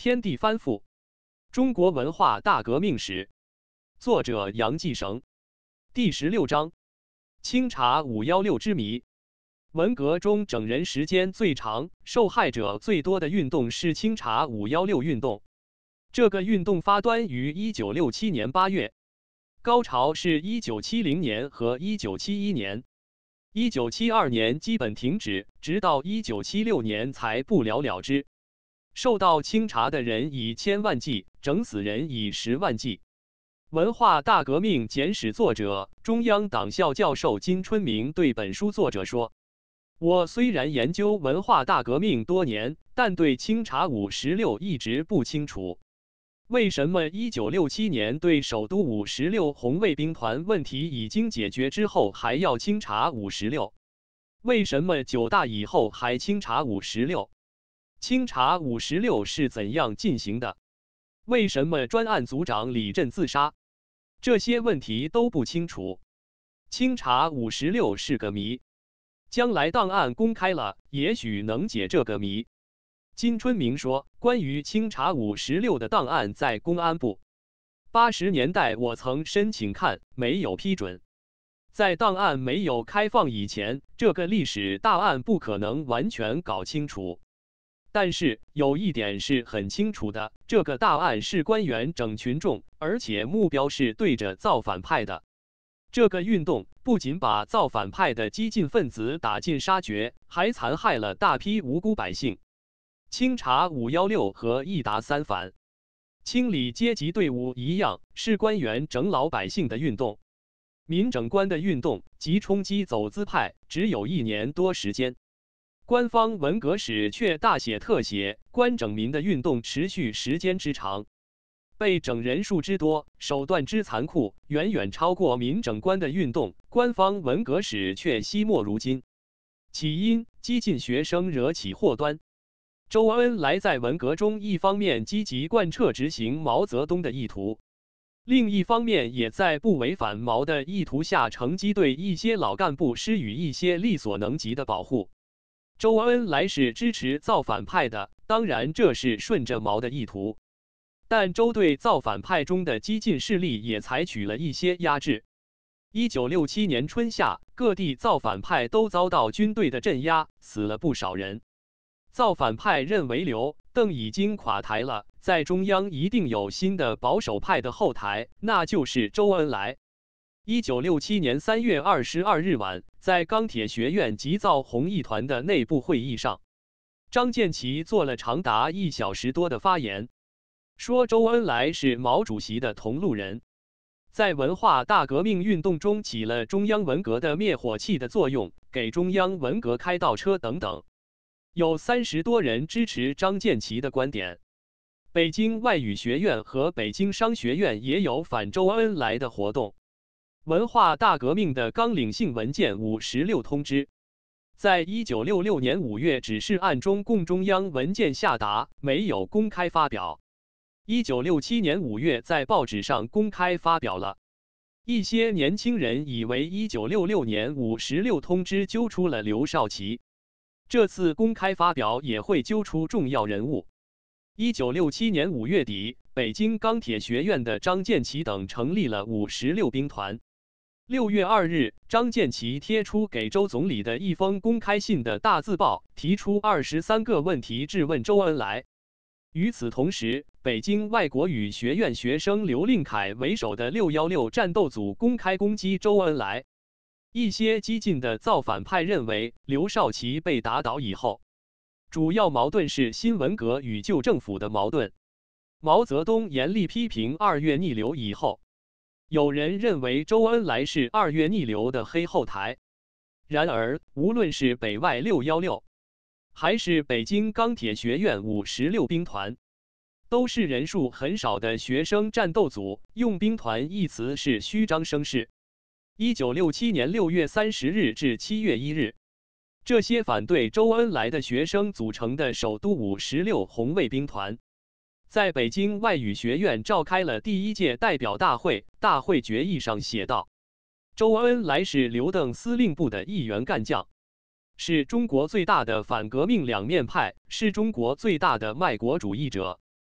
天地翻覆，中国文化大革命史，作者杨继绳。第16章：清查516之谜。文革中整人时间最长、受害者最多的运动是清查516运动。这个运动发端于1967年8月，高潮是1970年和1971年。1972年基本停止，直到1976年才不了了之。受到清查的人以千万计，整死人以10万计。文化大革命简史作者、中央党校教授金春明对本书作者说：“我虽然研究文化大革命多年，但对清查516一直不清楚。为什么1967年对首都516红卫兵团问题已经解决之后还要清查516？为什么9大以后还清查516？清查516是怎样进行的？为什么专案组长李振自杀？这些问题都不清楚。清查516是个谜，将来档案公开了，也许能解这个谜。”金春明说，关于清查516的档案在公安部。80年代我曾申请看，没有批准。在档案没有开放以前，这个历史大案不可能完全搞清楚。但是有一点是很清楚的，这个大案是官员整群众，而且目标是对着造反派的。这个运动不仅把造反派的激进分子打尽杀绝，还残害了大批无辜百姓。清查516和一打三反、清理阶级队伍一样，是官员整老百姓的运动。民整官的运动及冲击走资派只有1年多时间。官方文革史却大写特写，官整民的运动持续时间之长，被整人数之多，手段之残酷，远远超过民整官的运动。官方文革史却惜墨如金。起因：激进学生惹起祸端。周恩来在文革中，一方面积极贯彻执行毛泽东的意图，另一方面也在不违反毛的意图下，乘机对一些老干部施予一些力所能及的保护。周恩来是支持造反派的，当然这是顺着毛的意图，但周对造反派中的激进势力也采取了一些压制。1967年春夏，各地造反派都遭到军队的镇压，死了不少人。造反派认为刘、邓已经垮台了，在中央一定有新的保守派的后台，那就是周恩来。1967年3月22日晚，在钢铁学院急造红一团的内部会议上，张建奇做了长达1小时多的发言，说周恩来是毛主席的同路人，在文化大革命运动中起了中央文革的灭火器的作用，给中央文革开倒车等等。有30多人支持张建奇的观点。北京外语学院和北京商学院也有反周恩来的活动。文化大革命的纲领性文件516通知，在1966年5月指示案中供中央文件下达，没有公开发表。1967年5月在报纸上公开发表了。一些年轻人以为1966年516通知揪出了刘少奇，这次公开发表也会揪出重要人物。1967年5月底，北京钢铁学院的张建奇等成立了516兵团。6月2日，张建奇贴出给周总理的一封公开信的大字报，提出23个问题质问周恩来。与此同时，北京外国语学院学生刘令凯为首的616战斗组公开攻击周恩来。一些激进的造反派认为，刘少奇被打倒以后，主要矛盾是新文革与旧政府的矛盾。毛泽东严厉批评2月逆流以后，有人认为周恩来是2月逆流的黑后台。然而，无论是北外616，还是北京钢铁学院516兵团，都是人数很少的学生战斗组，用兵团一词是虚张声势。1967年6月30日至7月1日，这些反对周恩来的学生组成的首都516红卫兵团，在北京外语学院召开了第1届代表大会。大会决议上写道：周恩来是刘邓司令部的一员干将，是中国最大的反革命两面派，是中国最大的卖国主义者。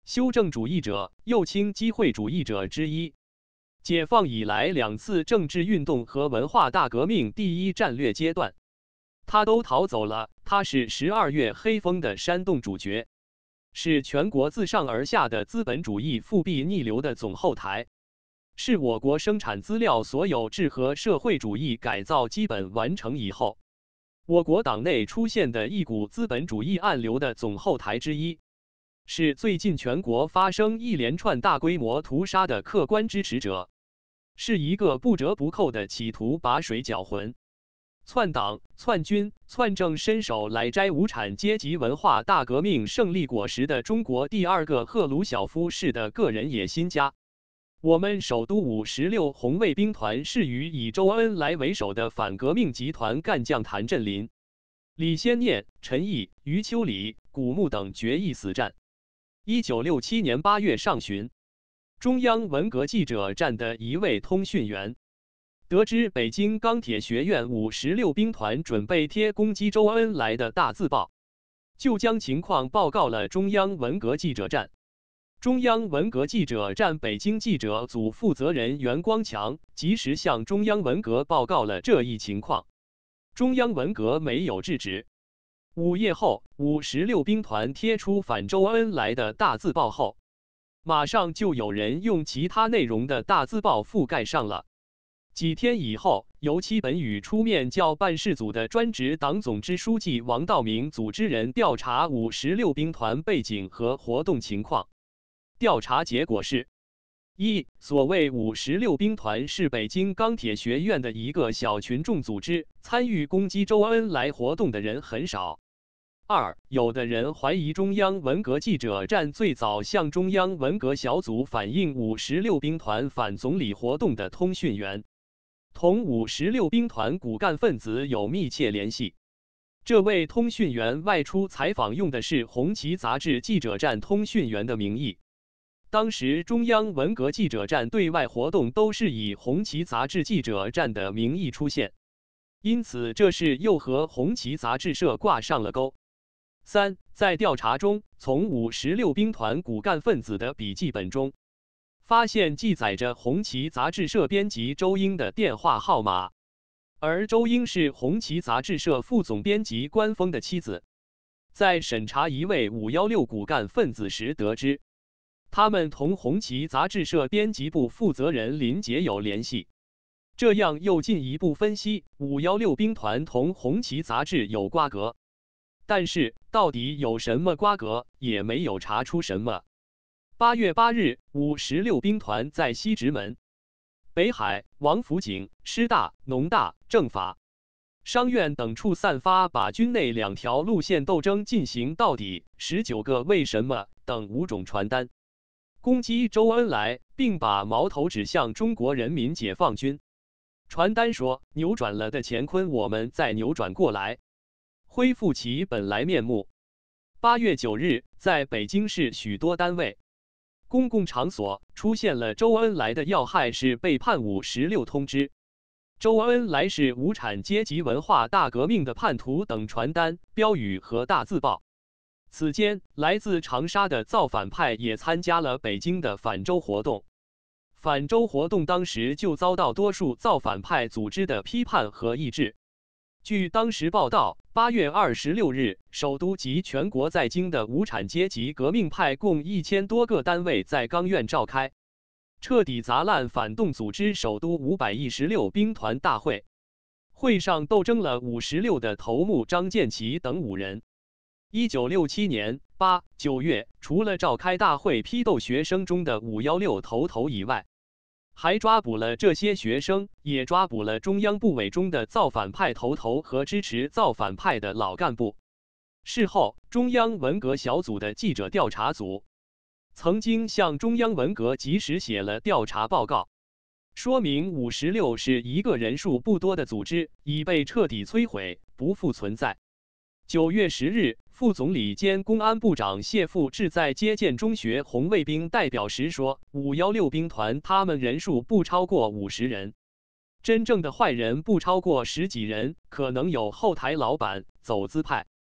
修正主义者，又称机会主义者之一。解放以来2次政治运动和文化大革命第一战略阶段，他都逃走了。他是12月黑风的煽动主角，是全国自上而下的资本主义复辟逆流的总后台，是我国生产资料所有制和社会主义改造基本完成以后，我国党内出现的一股资本主义暗流的总后台之一，是最近全国发生一连串大规模屠杀的客观支持者，是一个不折不扣的企图把水搅浑、篡党、篡军、篡政，伸手来摘无产阶级文化大革命胜利果实的中国第2个赫鲁晓夫式的个人野心家。我们首都56红卫兵团是与以周恩来为首的反革命集团干将谭震林、李先念、陈毅、余秋里、古牧等决一死战。1967年8月上旬，中央文革记者站的一位通讯员得知北京钢铁学院56兵团准备贴攻击周恩来的大字报，就将情况报告了中央文革记者站。中央文革记者站北京记者组负责人袁光强及时向中央文革报告了这一情况，中央文革没有制止。午夜后，56兵团贴出反周恩来的大字报后，马上就有人用其他内容的大字报覆盖上了。几天以后，由戚本禹出面叫办事组的专职党总支书记王道明组织人调查56兵团背景和活动情况。调查结果是：1. 所谓56兵团是北京钢铁学院的一个小群众组织，参与攻击周恩来活动的人很少。2. 有的人怀疑中央文革记者站最早向中央文革小组反映56兵团反总理活动的通讯员，同56兵团骨干分子有密切联系。这位通讯员外出采访用的是红旗杂志记者站通讯员的名义。当时中央文革记者站对外活动都是以红旗杂志记者站的名义出现，因此这事又和红旗杂志社挂上了钩。3. 在调查中，从56兵团骨干分子的笔记本中，发现记载着红旗杂志社编辑周英的电话号码，而周英是红旗杂志社副总编辑关锋的妻子。在审查一位516骨干分子时得知，他们同红旗杂志社编辑部负责人林杰有联系，这样又进一步分析516兵团同红旗杂志有瓜葛，但是到底有什么瓜葛，也没有查出什么。8月8日，56兵团在西直门、北海、王府井、师大、农大、政法、商院等处散发把军内2条路线斗争进行到底、19个为什么等5种传单，攻击周恩来，并把矛头指向中国人民解放军。传单说：“扭转了的乾坤，我们再扭转过来，恢复其本来面目。”8月9日，在北京市许多单位、公共场所出现了周恩来的要害是背叛56通知、周恩来是无产阶级文化大革命的叛徒等传单、标语和大字报。此间，来自长沙的造反派也参加了北京的反周活动。反周活动当时就遭到多数造反派组织的批判和抑制。据当时报道，8月26日，首都及全国在京的无产阶级革命派共1000多个单位在钢院召开，彻底砸烂反动组织首都516兵团大会。会上斗争了56的头目张建奇等5人。1967年8、9月，除了召开大会批斗学生中的516头以外，还抓捕了这些学生，也抓捕了中央部委中的造反派头和支持造反派的老干部。事后，中央文革小组的记者调查组曾经向中央文革及时写了调查报告，说明56是一个人数不多的组织，已被彻底摧毁，不复存在。9月10日，副总理兼公安部长谢富治在接见中学红卫兵代表时说，516兵团他们人数不超过50人，真正的坏人不超过10几人，可能有后台老板、走资派。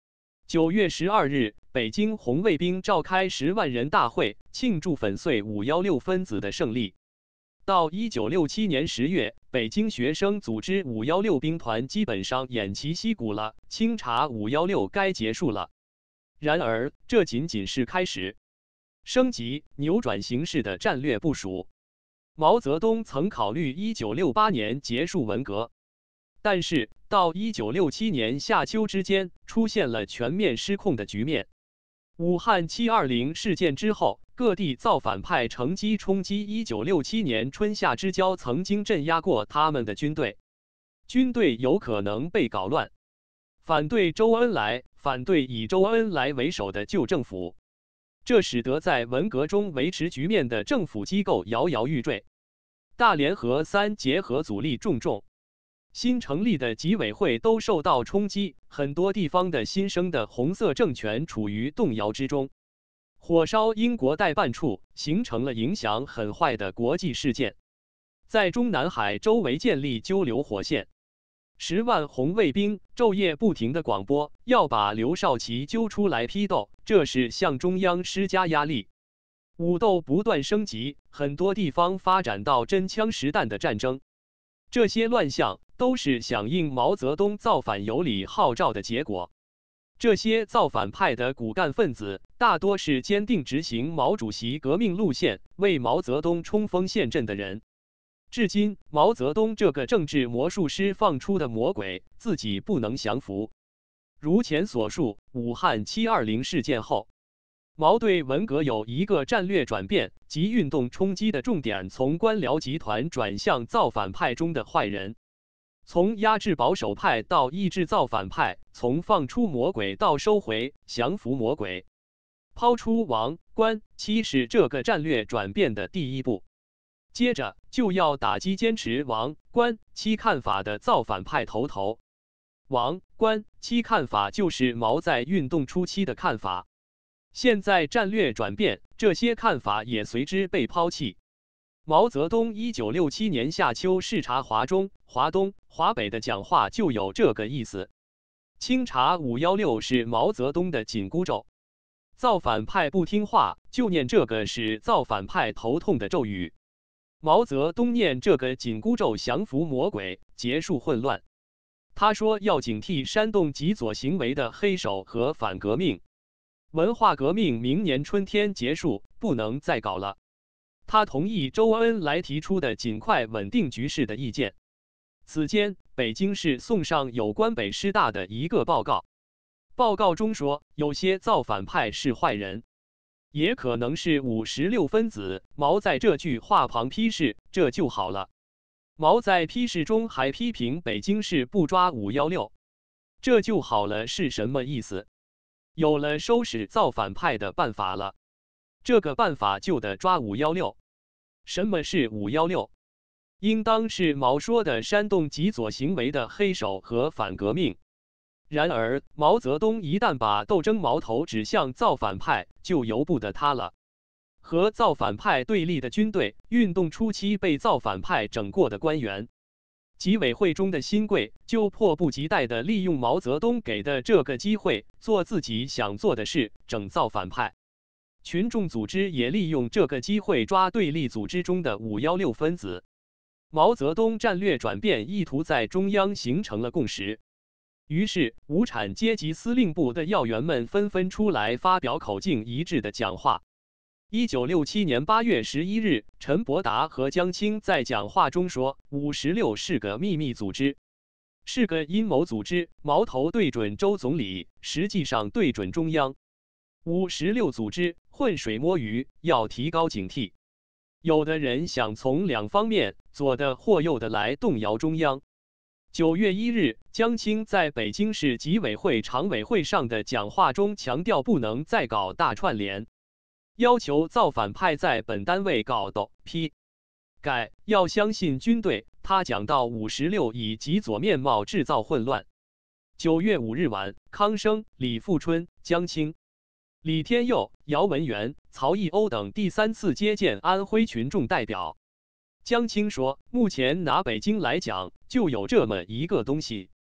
9月12日，北京红卫兵召开10万人大会，庆祝粉碎516分子的胜利。到1967年10月，北京学生组织516兵团基本上偃旗息鼓了，清查516该结束了。然而，这仅仅是开始。升级、扭转形势的战略部署。毛泽东曾考虑1968年结束文革，但是到1967年夏秋之间，出现了全面失控的局面。武汉720事件之后，各地造反派乘机冲击1967年春夏之交曾经镇压过他们的军队，军队有可能被搞乱。反对周恩来，反对以周恩来为首的旧政府，这使得在文革中维持局面的政府机构摇摇欲坠。大联合3结合阻力重重，新成立的纪委会都受到冲击，很多地方的新生的红色政权处于动摇之中。火烧英国代办处，形成了影响很坏的国际事件，在中南海周围建立纠流火线。10万红卫兵昼夜不停地广播，要把刘少奇揪出来批斗，这是向中央施加压力。武斗不断升级，很多地方发展到真枪实弹的战争。这些乱象都是响应毛泽东造反有理号召的结果。这些造反派的骨干分子大多是坚定执行毛主席革命路线、为毛泽东冲锋陷阵的人。至今，毛泽东这个政治魔术师放出的魔鬼，自己不能降服。如前所述，武汉720事件后，毛对文革有一个战略转变，即运动冲击的重点从官僚集团转向造反派中的坏人，从压制保守派到抑制造反派，从放出魔鬼到收回、降服魔鬼。抛出王、官、戚是这个战略转变的第一步。接着就要打击坚持王、官、戚看法的造反派头头。王、官、戚看法就是毛在运动初期的看法。现在战略转变，这些看法也随之被抛弃。毛泽东1967年夏秋视察华中、华东、华北的讲话就有这个意思。清查516是毛泽东的紧箍咒。造反派不听话，就念这个使造反派头痛的咒语。毛泽东念这个紧箍咒降服魔鬼，结束混乱。他说要警惕煽动极左行为的黑手和反革命。文化革命明年春天结束，不能再搞了。他同意周恩来提出的尽快稳定局势的意见。此间，北京市送上有关北师大的一个报告。报告中说，有些造反派是坏人，也可能是516分子。毛在这句话旁批示，这就好了。毛在批示中还批评北京市不抓516，这就好了是什么意思？有了收拾造反派的办法了，这个办法就得抓516。什么是516？应当是毛说的煽动极左行为的黑手和反革命。然而，毛泽东一旦把斗争矛头指向造反派，就由不得他了。和造反派对立的军队，运动初期被造反派整过的官员，纪委会中的新贵就迫不及待地利用毛泽东给的这个机会，做自己想做的事，整造反派。群众组织也利用这个机会抓对立组织中的516分子。毛泽东战略转变意图在中央形成了共识。于是，无产阶级司令部的要员们纷纷出来发表口径一致的讲话。1967年8月11日，陈伯达和江青在讲话中说，516是个秘密组织，是个阴谋组织，矛头对准周总理，实际上对准中央。516组织浑水摸鱼，要提高警惕。有的人想从两方面，左的或右的来动摇中央。9月1日，江青在北京市纪委会常委会上的讲话中强调，不能再搞大串联，要求造反派在本单位搞斗批改，要相信军队。他讲到516以极左面貌制造混乱。9月5日晚，康生、李富春、江青、李天佑、姚文元、曹毅欧等第3次接见安徽群众代表。江青说，目前拿北京来讲，就有这么一个东西，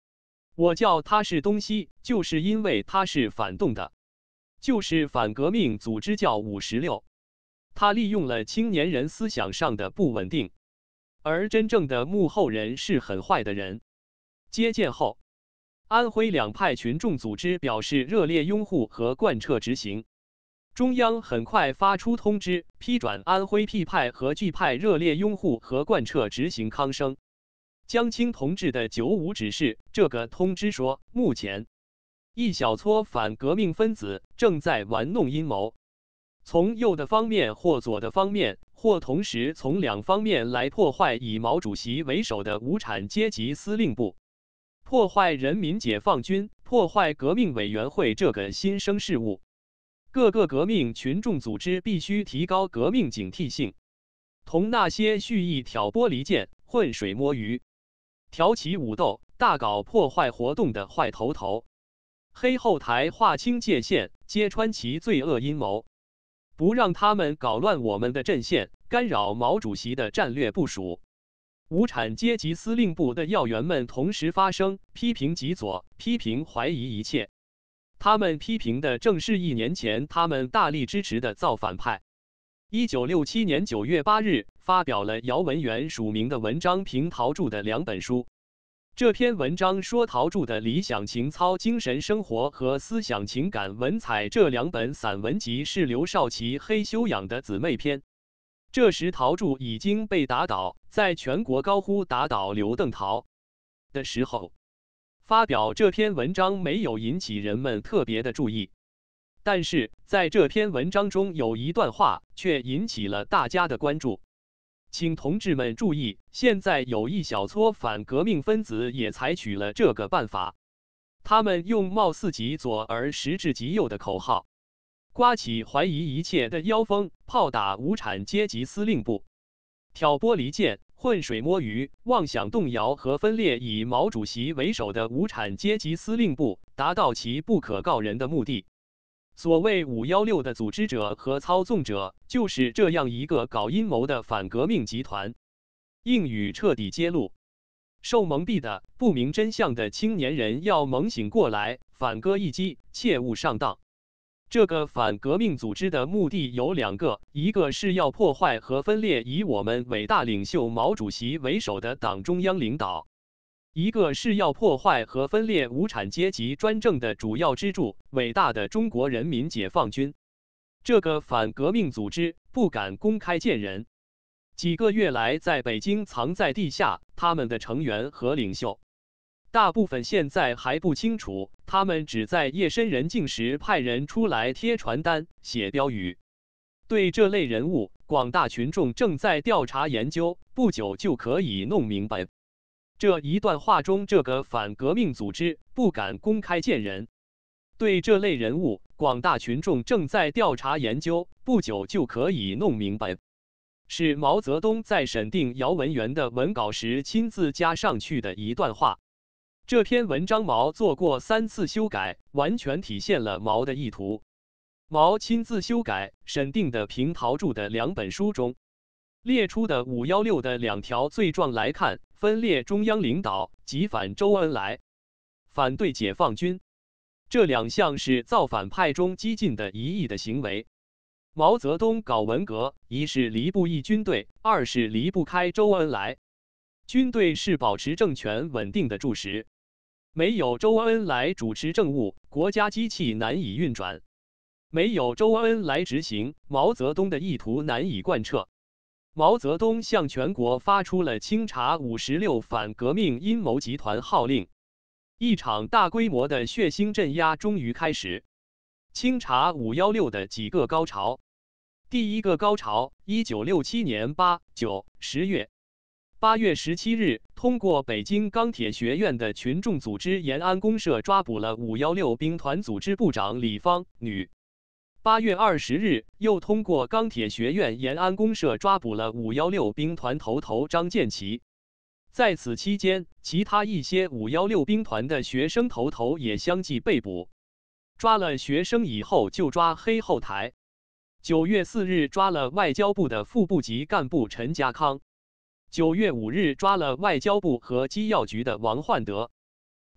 我叫它是东西，就是因为它是反动的，就是反革命组织叫56。它利用了青年人思想上的不稳定，而真正的幕后人是很坏的人。接见后，安徽两派群众组织表示热烈拥护和贯彻执行。中央很快发出通知，批转安徽 P 派和 G 派热烈拥护和贯彻执行康生、江青同志的95指示。这个通知说，目前一小撮反革命分子正在玩弄阴谋，从右的方面或左的方面，或同时从两方面来破坏以毛主席为首的无产阶级司令部，破坏人民解放军，破坏革命委员会这个新生事物。各个革命群众组织必须提高革命警惕性，同那些蓄意挑拨离间、浑水摸鱼、挑起武斗、大搞破坏活动的坏头，黑后台划清界限，揭穿其罪恶阴谋，不让他们搞乱我们的阵线，干扰毛主席的战略部署。无产阶级司令部的要员们同时发声，批评极左，批评怀疑一切。他们批评的正是1年前他们大力支持的造反派。1967年9月8日，发表了姚文元署名的文章评陶铸的2本书。这篇文章说陶铸的理想情操、精神生活和思想情感文采这2本散文集是刘少奇黑修养的姊妹篇。这时陶铸已经被打倒，在全国高呼打倒刘邓陶的时候，发表这篇文章没有引起人们特别的注意，但是在这篇文章中有一段话却引起了大家的关注。请同志们注意，现在有一小撮反革命分子也采取了这个办法，他们用貌似极左而实质极右的口号，刮起怀疑一切的妖风，炮打无产阶级司令部，挑拨离间、浑水摸鱼，妄想动摇和分裂以毛主席为首的无产阶级司令部，达到其不可告人的目的。所谓516的组织者和操纵者，就是这样一个搞阴谋的反革命集团。应予彻底揭露，受蒙蔽的不明真相的青年人要猛醒过来，反戈一击，切勿上当。这个反革命组织的目的有2个，一个是要破坏和分裂以我们伟大领袖毛主席为首的党中央领导，一个是要破坏和分裂无产阶级专政的主要支柱——伟大的中国人民解放军。这个反革命组织不敢公开见人，几个月来在北京藏在地下，他们的成员和领袖大部分现在还不清楚，他们只在夜深人静时派人出来贴传单、写标语。对这类人物，广大群众正在调查研究，不久就可以弄明白。这一段话中，这个反革命组织不敢公开见人。对这类人物，广大群众正在调查研究，不久就可以弄明白，是毛泽东在审定姚文元的文稿时亲自加上去的一段话。这篇文章毛做过3次修改，完全体现了毛的意图。毛亲自修改审定的评陶铸的2本书中列出的516的2条罪状来看，分裂中央领导及反周恩来、反对解放军，这2项是造反派中激进的一翼的行为。毛泽东搞文革，一是离不义军队，二是离不开周恩来。军队是保持政权稳定的柱石，没有周恩来主持政务，国家机器难以运转；没有周恩来执行，毛泽东的意图难以贯彻。毛泽东向全国发出了清查56反革命阴谋集团号令，一场大规模的血腥镇压终于开始。清查516的几个高潮。第一个高潮，1967年8、9、10月。8月17日，通过北京钢铁学院的群众组织延安公社抓捕了516兵团组织部长李芳，女。8月20日，又通过钢铁学院延安公社抓捕了516兵团头张建奇。在此期间，其他一些516兵团的学生头也相继被捕。抓了学生以后，就抓黑后台。9月4日，抓了外交部的副部级干部陈家康。9月5日，抓了外交部和机要局的王焕德。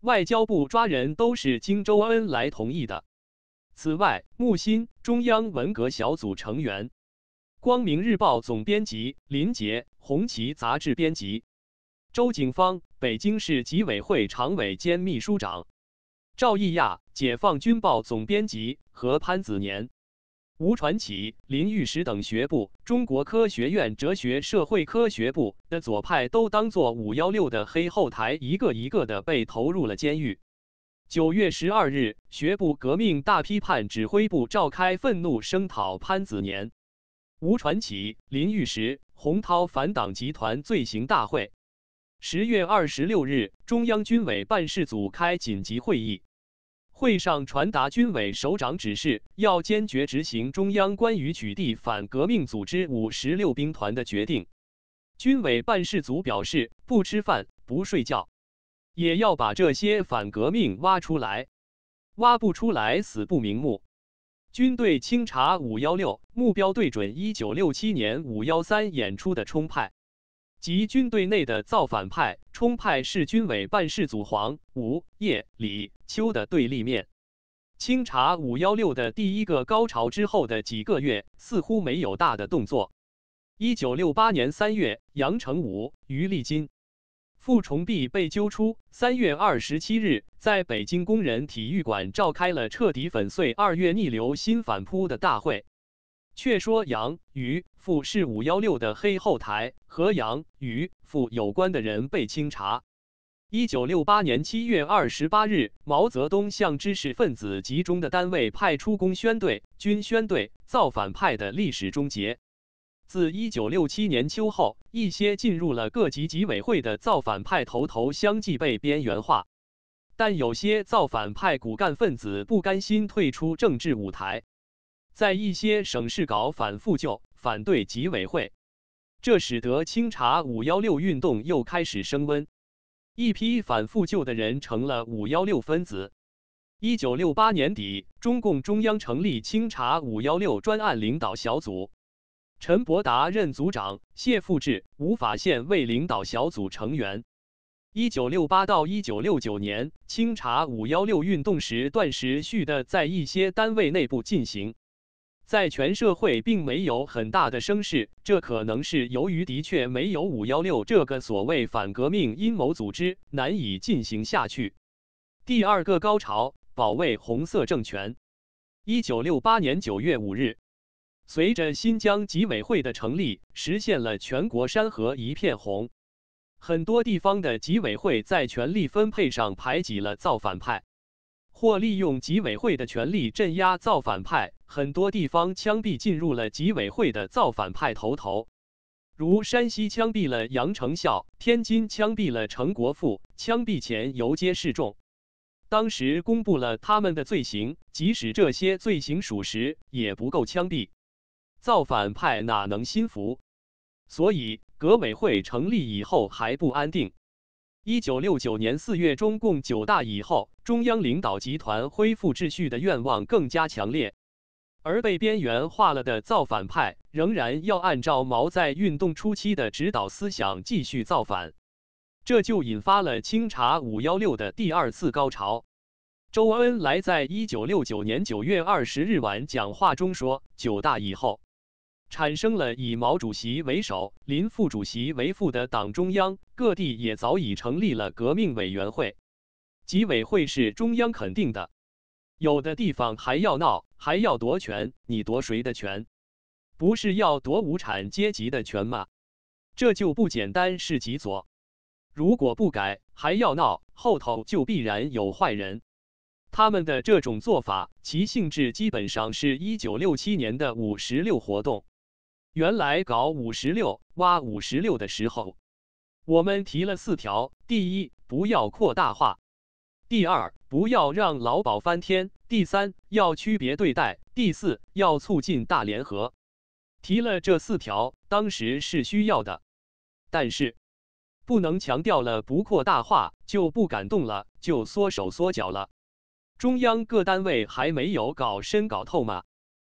外交部抓人都是经周恩来同意的。此外，木心，中央文革小组成员，光明日报总编辑林杰，红旗杂志编辑周景芳，北京市纪委会常委兼秘书长，赵义亚，解放军报总编辑和潘子年。吴传启、林玉石等学部、中国科学院哲学社会科学部的左派都当作516的黑后台，一个一个的被投入了监狱。9月12日，学部革命大批判指挥部召开愤怒声讨潘子年、吴传启、林玉石、洪涛反党集团罪行大会。10月26日，中央军委办事组开紧急会议。会上传达军委首长指示，要坚决执行中央关于取缔反革命组织516兵团的决定。军委办事组表示，不吃饭，不睡觉，也要把这些反革命挖出来，挖不出来死不瞑目。军队清查516，目标对准1967年513演出的冲派及军队内的造反派。冲派是军委办事组黄、吴、叶、李、邱的对立面。清查516的第一个高潮之后的几个月，似乎没有大的动作。1968年3月，杨成武、于立金、傅崇碧被揪出。3月27日，在北京工人体育馆召开了彻底粉碎2月逆流新反扑的大会，却说杨、于、傅是516的黑后台，和杨、于、傅有关的人被清查。1968年7月28日，毛泽东向知识分子集中的单位派出工宣队、军宣队，造反派的历史终结。自1967年秋后，一些进入了各级纪委会的造反派头相继被边缘化，但有些造反派骨干分子不甘心退出政治舞台，在一些省市搞反复旧，反对纪委会，这使得清查516运动又开始升温。一批反复旧的人成了516分子。1968年底，中共中央成立清查516专案领导小组，陈伯达任组长，谢富治、吴法宪为领导小组成员。1968到1969年，清查516运动时断时续的在一些单位内部进行，在全社会并没有很大的声势，这可能是由于的确没有516这个所谓反革命阴谋组织，难以进行下去。第二个高潮，保卫红色政权。1968年9月5日，随着新疆纪委会的成立，实现了全国山河一片红。很多地方的纪委会在权力分配上排挤了造反派，或利用纪委会的权力镇压造反派。很多地方枪毙进入了纪委会的造反派头，如山西枪毙了杨成孝，天津枪毙了程国富，枪毙前游街示众。当时公布了他们的罪行，即使这些罪行属实，也不够枪毙。造反派哪能心服？所以革委会成立以后还不安定。1969年4月中共9大以后，中央领导集团恢复秩序的愿望更加强烈，而被边缘化了的造反派仍然要按照毛在运动初期的指导思想继续造反，这就引发了清查516的第二次高潮。周恩来在1969年9月20日晚讲话中说，9大以后产生了以毛主席为首、林副主席为副的党中央，各地也早已成立了革命委员会，纪委会是中央肯定的。有的地方还要闹，还要夺权，你夺谁的权？不是要夺无产阶级的权吗？这就不简单是极左。如果不改，还要闹，后头就必然有坏人。他们的这种做法，其性质基本上是1967年的516活动。原来搞516、挖516的时候，我们提了4条：第一，不要扩大化；第二，不要让劳保翻天；第三，要区别对待；第四，要促进大联合。提了这4条，当时是需要的，但是不能强调了不扩大化就不敢动了，就缩手缩脚了。中央各单位还没有搞深搞透吗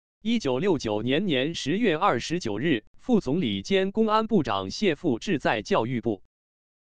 ？1969年10月29日，副总理兼公安部长谢富治在教育部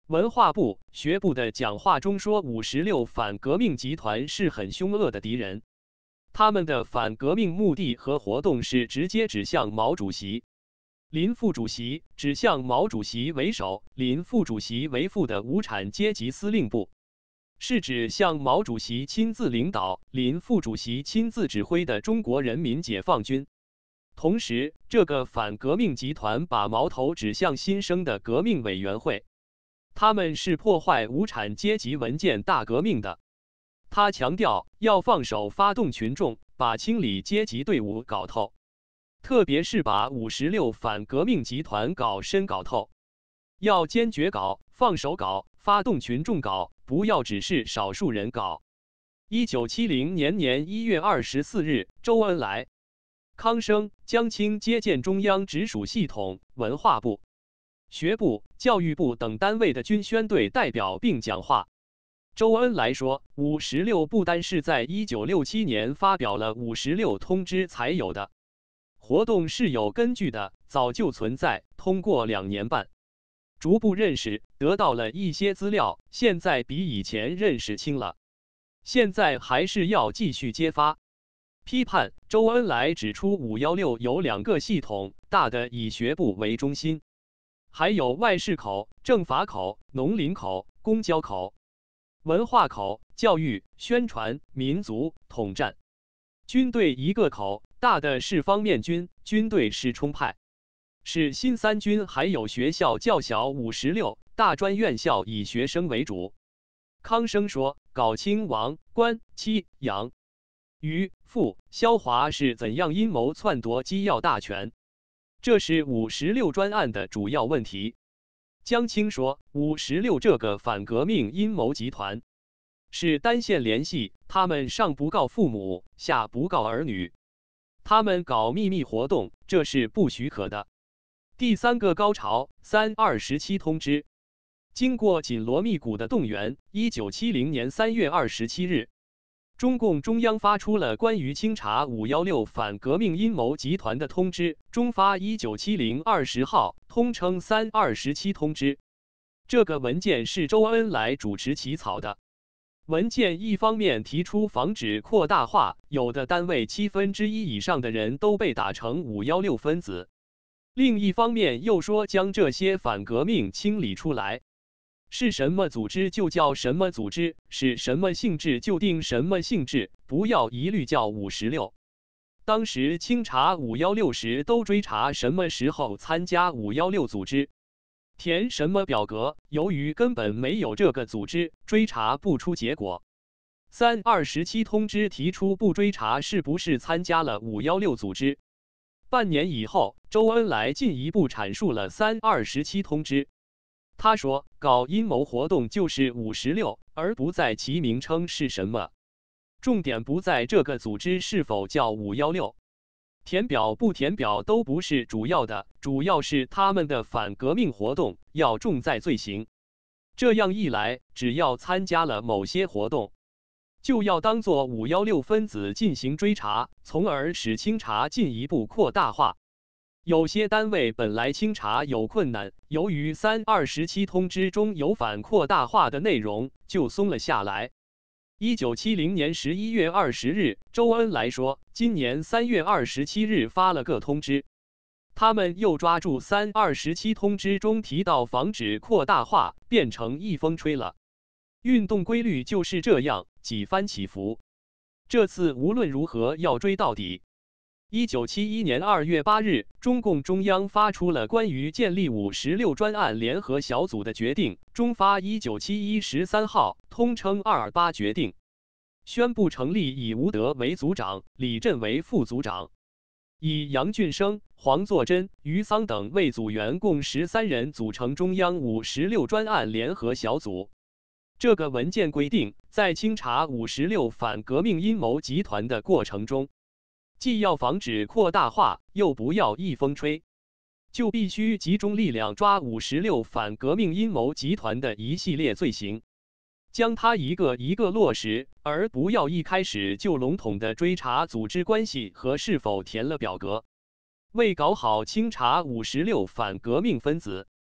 文化部、学部的讲话中说，56反革命集团是很凶恶的敌人，他们的反革命目的和活动是直接指向毛主席、林副主席，指向毛主席为首、林副主席为副的无产阶级司令部，是指向毛主席亲自领导、林副主席亲自指挥的中国人民解放军。同时，这个反革命集团把矛头指向新生的革命委员会，他们是破坏无产阶级文件大革命的。他强调要放手发动群众，把清理阶级队伍搞透，特别是把56反革命集团搞深搞透，要坚决搞，放手搞，发动群众搞，不要只是少数人搞。1970年1月24日，周恩来、康生、江青接见中央直属系统、文化部、学部、教育部等单位的军宣队代表并讲话。周恩来说，56不单是在1967年发表了56通知才有的，活动是有根据的，早就存在，通过2年半，逐步认识，得到了一些资料，现在比以前认识清了，现在还是要继续揭发。批判周恩来指出，516有2个系统，大的以学部为中心，还有外事口、政法口、农林口、公交口、文化口、教育、宣传、民族、统战。军队1个口，大的是方面军，军队是冲派，是新三军，还有学校较小56，大专院校以学生为主。康生说，搞清王、关、戚、杨、于、傅、萧华是怎样阴谋篡夺机要大权，这是56专案的主要问题。江青说，56这个反革命阴谋集团是单线联系，他们上不告父母，下不告儿女，他们搞秘密活动，这是不许可的。第3个高潮，3·27通知。经过紧锣密鼓的动员，1970年3月27日，中共中央发出了关于清查516反革命阴谋集团的通知，中发1970 20号，通称3·27通知。这个文件是周恩来主持起草的。文件一方面提出防止扩大化，有的单位1/7以上的人都被打成516分子；另一方面又说将这些反革命清理出来。是什么组织就叫什么组织，是什么性质就定什么性质，不要一律叫56。当时清查516时都追查什么时候参加516组织，填什么表格，由于根本没有这个组织，追查不出结果。3·27通知提出不追查是不是参加了516组织。半年以后，周恩来进一步阐述了3·27通知。他说，搞阴谋活动就是56，而不在其名称是什么。重点不在这个组织是否叫516，填表不填表都不是主要的，主要是他们的反革命活动要重在罪行。这样一来，只要参加了某些活动，就要当作516分子进行追查，从而使清查进一步扩大化。有些单位本来清查有困难，由于3·27通知中有反扩大化的内容，就松了下来。1970年11月20日，周恩来说，今年3月27日发了个通知，他们又抓住3·27通知中提到防止扩大化，变成一风吹了。运动规律就是这样，几番起伏。这次无论如何要追到底。1971年2月8日，中共中央发出了关于建立56专案联合小组的决定，中发1971 13号，通称228决定，宣布成立以吴德为组长，李振为副组长，以杨俊生、黄作珍、于桑等为组员，共13人组成中央56专案联合小组。这个文件规定，在清查56反革命阴谋集团的过程中，既要防止扩大化，又不要一风吹，就必须集中力量抓56反革命阴谋集团的一系列罪行，将它一个一个落实，而不要一开始就笼统的追查组织关系和是否填了表格。为搞好清查56反革命分子，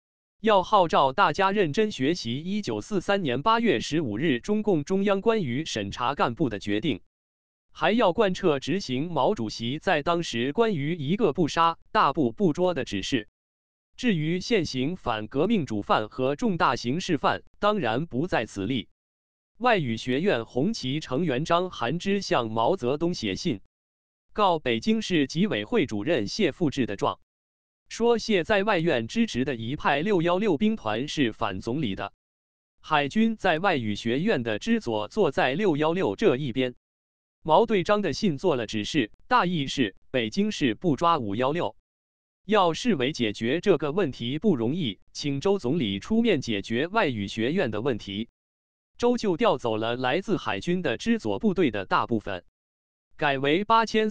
要号召大家认真学习1943年8月15日中共中央关于审查干部的决定，还要贯彻执行毛主席在当时关于一个不杀、大部不捉的指示。至于现行反革命主犯和重大刑事犯，当然不在此例。外语学院红旗成员张涵之向毛泽东写信，告北京市纪委会主任谢富治的状，说谢在外院支持的一派616兵团是反总理的，海军在外语学院的支左坐在616这一边。毛对张的信做了指示，大意是北京市不抓516。要市委解决这个问题不容易，请周总理出面解决外语学院的问题。周就调走了来自海军的支左部队的大部分，改为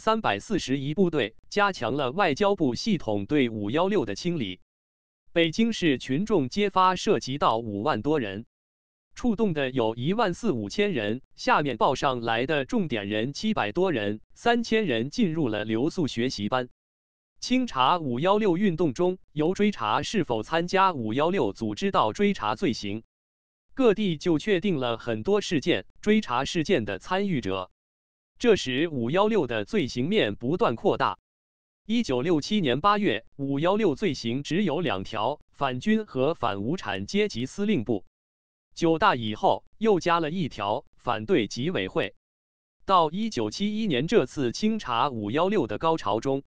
8341部队，加强了外交部系统对516的清理。北京市群众揭发涉及到5万多人，触动的有1.4、5千人，下面报上来的重点人700多人，3000人进入了留宿学习班。清查516运动中，由追查是否参加516组织到追查罪行，各地就确定了很多事件，追查事件的参与者。这使516的罪行面不断扩大。1967年8月，516罪行只有2条：反军和反无产阶级司令部。9大以后，又加了1条：反对纪委会。到1971年这次清查516的高潮中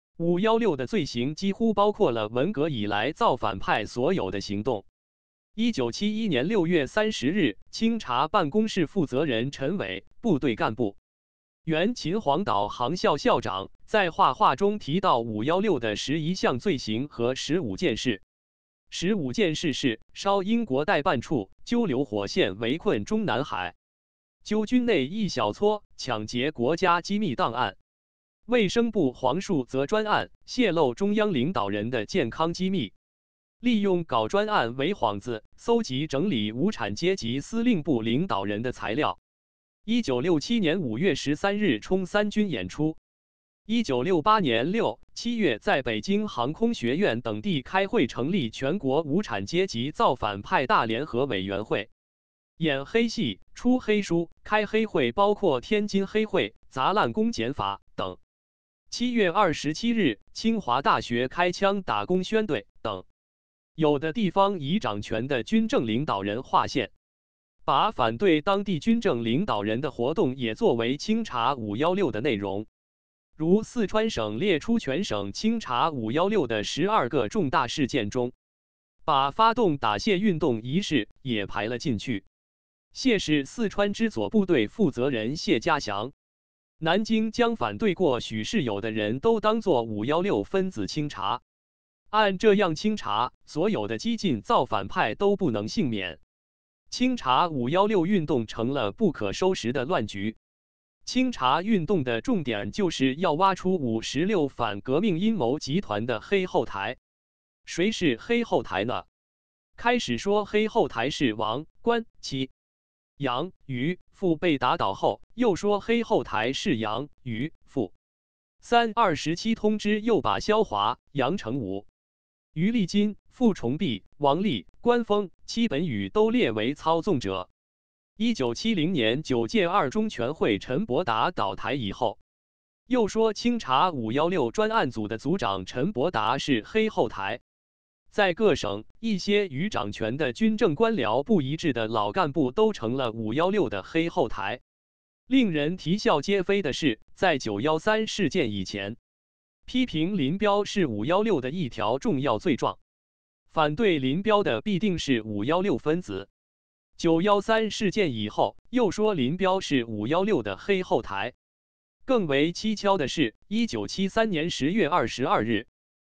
，516的罪行几乎包括了文革以来造反派所有的行动。1971年6月30日，清查办公室负责人陈伟、部队干部、原秦皇岛航校校长在画话中提到516的11项罪行和15件事。15件事是：烧英国代办处，揪流火线围困中南海，揪军内一小撮，抢劫国家机密档案。卫生部黄树则专案，泄露中央领导人的健康机密，利用搞专案为幌子，搜集整理无产阶级司令部领导人的材料。1967年5月13日冲三军演出。1968年6、7月在北京航空学院等地开会，成立全国无产阶级造反派大联合委员会，演黑戏、出黑书、开黑会，包括天津黑会、砸烂公检法等。7月27日，清华大学开枪打工宣队等。有的地方以掌权的军政领导人划线，把反对当地军政领导人的活动也作为清查516的内容。如四川省列出全省清查516的12个重大事件中，把发动打谢运动一事也排了进去。谢是四川支左部队负责人谢家祥。南京将反对过许世友的人都当作516分子清查，按这样清查，所有的激进造反派都不能幸免。清查516运动成了不可收拾的乱局。清查运动的重点就是要挖出56反革命阴谋集团的黑后台。谁是黑后台呢？开始说黑后台是王、关、戚、杨、于、傅被打倒后，又说黑后台是杨、于、傅。327通知又把萧华、杨成武、于立金、傅崇碧、王立、关锋、戚本禹都列为操纵者。1970年9届二中全会陈伯达倒台以后，又说清查516专案组的组长陈伯达是黑后台。在各省，一些与掌权的军政官僚不一致的老干部都成了516的黑后台。令人啼笑皆非的是，在913事件以前，批评林彪是516的一条重要罪状，反对林彪的必定是516分子。913事件以后，又说林彪是516的黑后台。更为蹊跷的是，1973年10月22日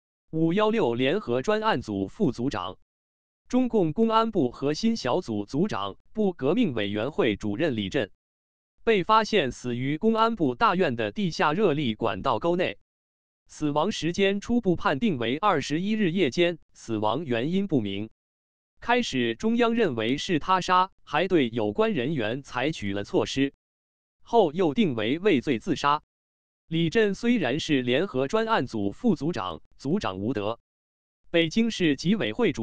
，516联合专案组副组长、中共公安部核心小组组长、部革命委员会主任李振，被发现死于公安部大院的地下热力管道沟内，死亡时间初步判定为21日夜间，死亡原因不明。开始中央认为是他杀，还对有关人员采取了措施，后又定为畏罪自杀。李振虽然是联合专案组副组长，组长无德，北京市纪委会主任，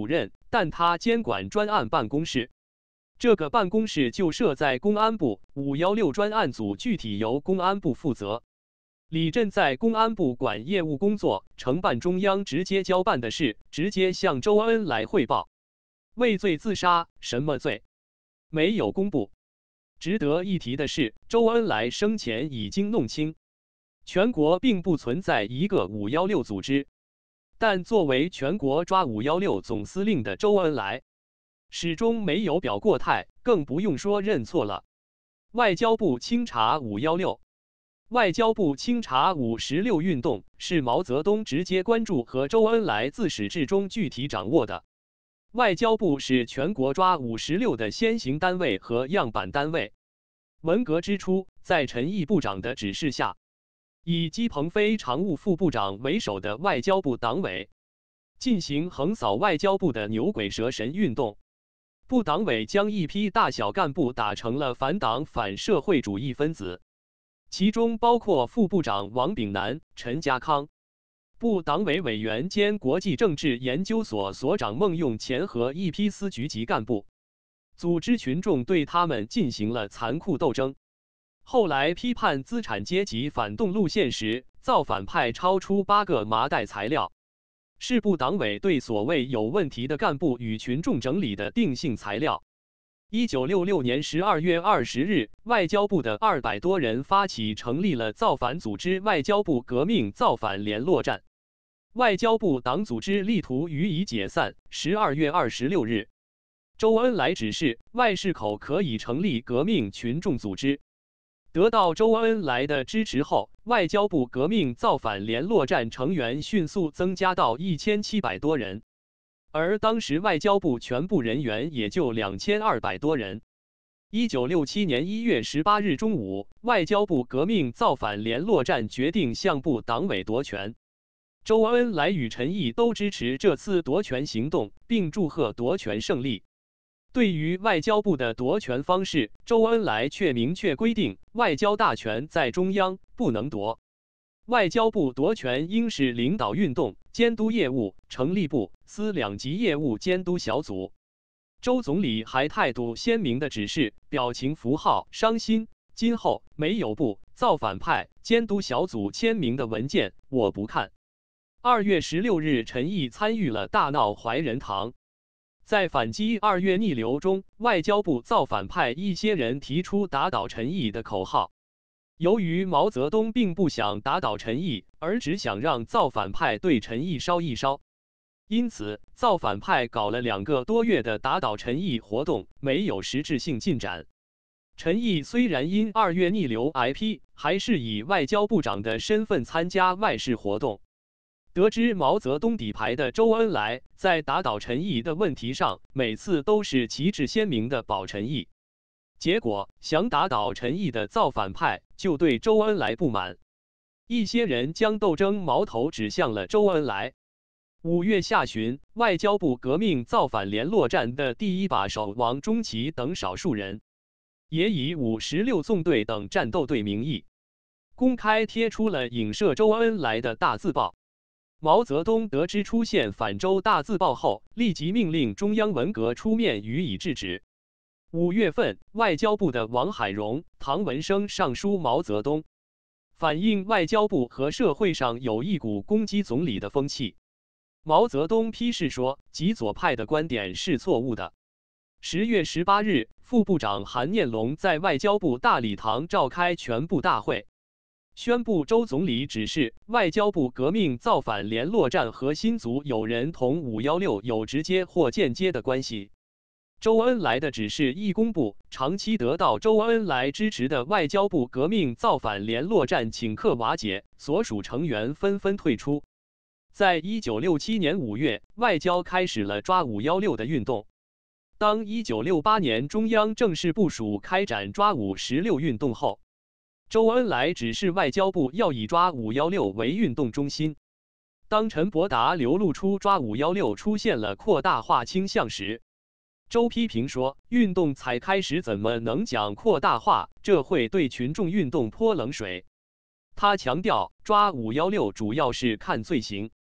但他监管专案办公室。这个办公室就设在公安部，516专案组具体由公安部负责。李振在公安部管业务工作，承办中央直接交办的事，直接向周恩来汇报。畏罪自杀，什么罪？没有公布。值得一提的是，周恩来生前已经弄清，全国并不存在一个516组织。但作为全国抓516总司令的周恩来，始终没有表过态，更不用说认错了。外交部清查516，外交部清查516运动是毛泽东直接关注和周恩来自始至终具体掌握的。外交部是全国抓516的先行单位和样板单位。文革之初，在陈毅部长的指示下，以姬鹏飞常务副部长为首的外交部党委进行横扫外交部的牛鬼蛇神运动。部党委将一批大小干部打成了反党反社会主义分子，其中包括副部长王炳南、陈家康。部党委委员兼国际政治研究所所长孟用乾和一批司局级干部，组织群众对他们进行了残酷斗争。后来批判资产阶级反动路线时，造反派超出8个麻袋材料。是部党委对所谓有问题的干部与群众整理的定性材料。1966年12月20日，外交部的200多人发起成立了造反组织外交部革命造反联络站，外交部党组织力图予以解散。12月26日，周恩来指示外事口可以成立革命群众组织。得到周恩来的支持后，外交部革命造反联络站成员迅速增加到1700多人，而当时外交部全部人员也就2200多人。1967年1月18日中午，外交部革命造反联络站决定向部党委夺权。周恩来与陈毅都支持这次夺权行动，并祝贺夺权胜利。对于外交部的夺权方式，周恩来却明确规定，外交大权在中央，不能夺。外交部夺权应是领导运动、监督业务，成立部、司两级业务监督小组。周总理还态度鲜明地指示，表情符号伤心，今后没有部、造反派监督小组签名的文件，我不看。2月16日，陈毅参与了大闹怀仁堂。在反击2月逆流中，外交部造反派一些人提出打倒陈毅的口号。由于毛泽东并不想打倒陈毅，而只想让造反派对陈毅烧一烧，因此造反派搞了2个多月的打倒陈毅活动，没有实质性进展。陈毅虽然因2月逆流挨批，还是以外交部长的身份参加外事活动。得知毛泽东底牌的周恩来在打倒陈毅的问题上，每次都是旗帜鲜明的保陈毅。结果，想打倒陈毅的造反派就对周恩来不满，一些人将斗争矛头指向了周恩来。5月下旬，外交部革命造反联络站的第一把手王中奇等少数人，也以516纵队等战斗队名义，公开贴出了影射周恩来的大字报。毛泽东得知出现反周大字报后，立即命令中央文革出面予以制止。5月份，外交部的王海荣、唐文生上书毛泽东，反映外交部和社会上有一股攻击总理的风气。毛泽东批示说，极左派的观点是错误的。10月18日，副部长韩念龙在外交部大礼堂召开全部大会，宣布周总理指示外交部革命造反联络站核心组有人同516有直接或间接的关系。周恩来的指示一公布，长期得到周恩来支持的外交部革命造反联络站顷刻瓦解，所属成员纷纷退出。在1967年5月，外交开始了抓516的运动。当1968年中央正式部署开展抓516运动后，周恩来指示外交部要以抓516为运动中心。当陈伯达流露出抓516出现了扩大化倾向时，周批评说，运动才开始怎么能讲扩大化，这会对群众运动泼冷水。他强调，抓516主要是看罪行。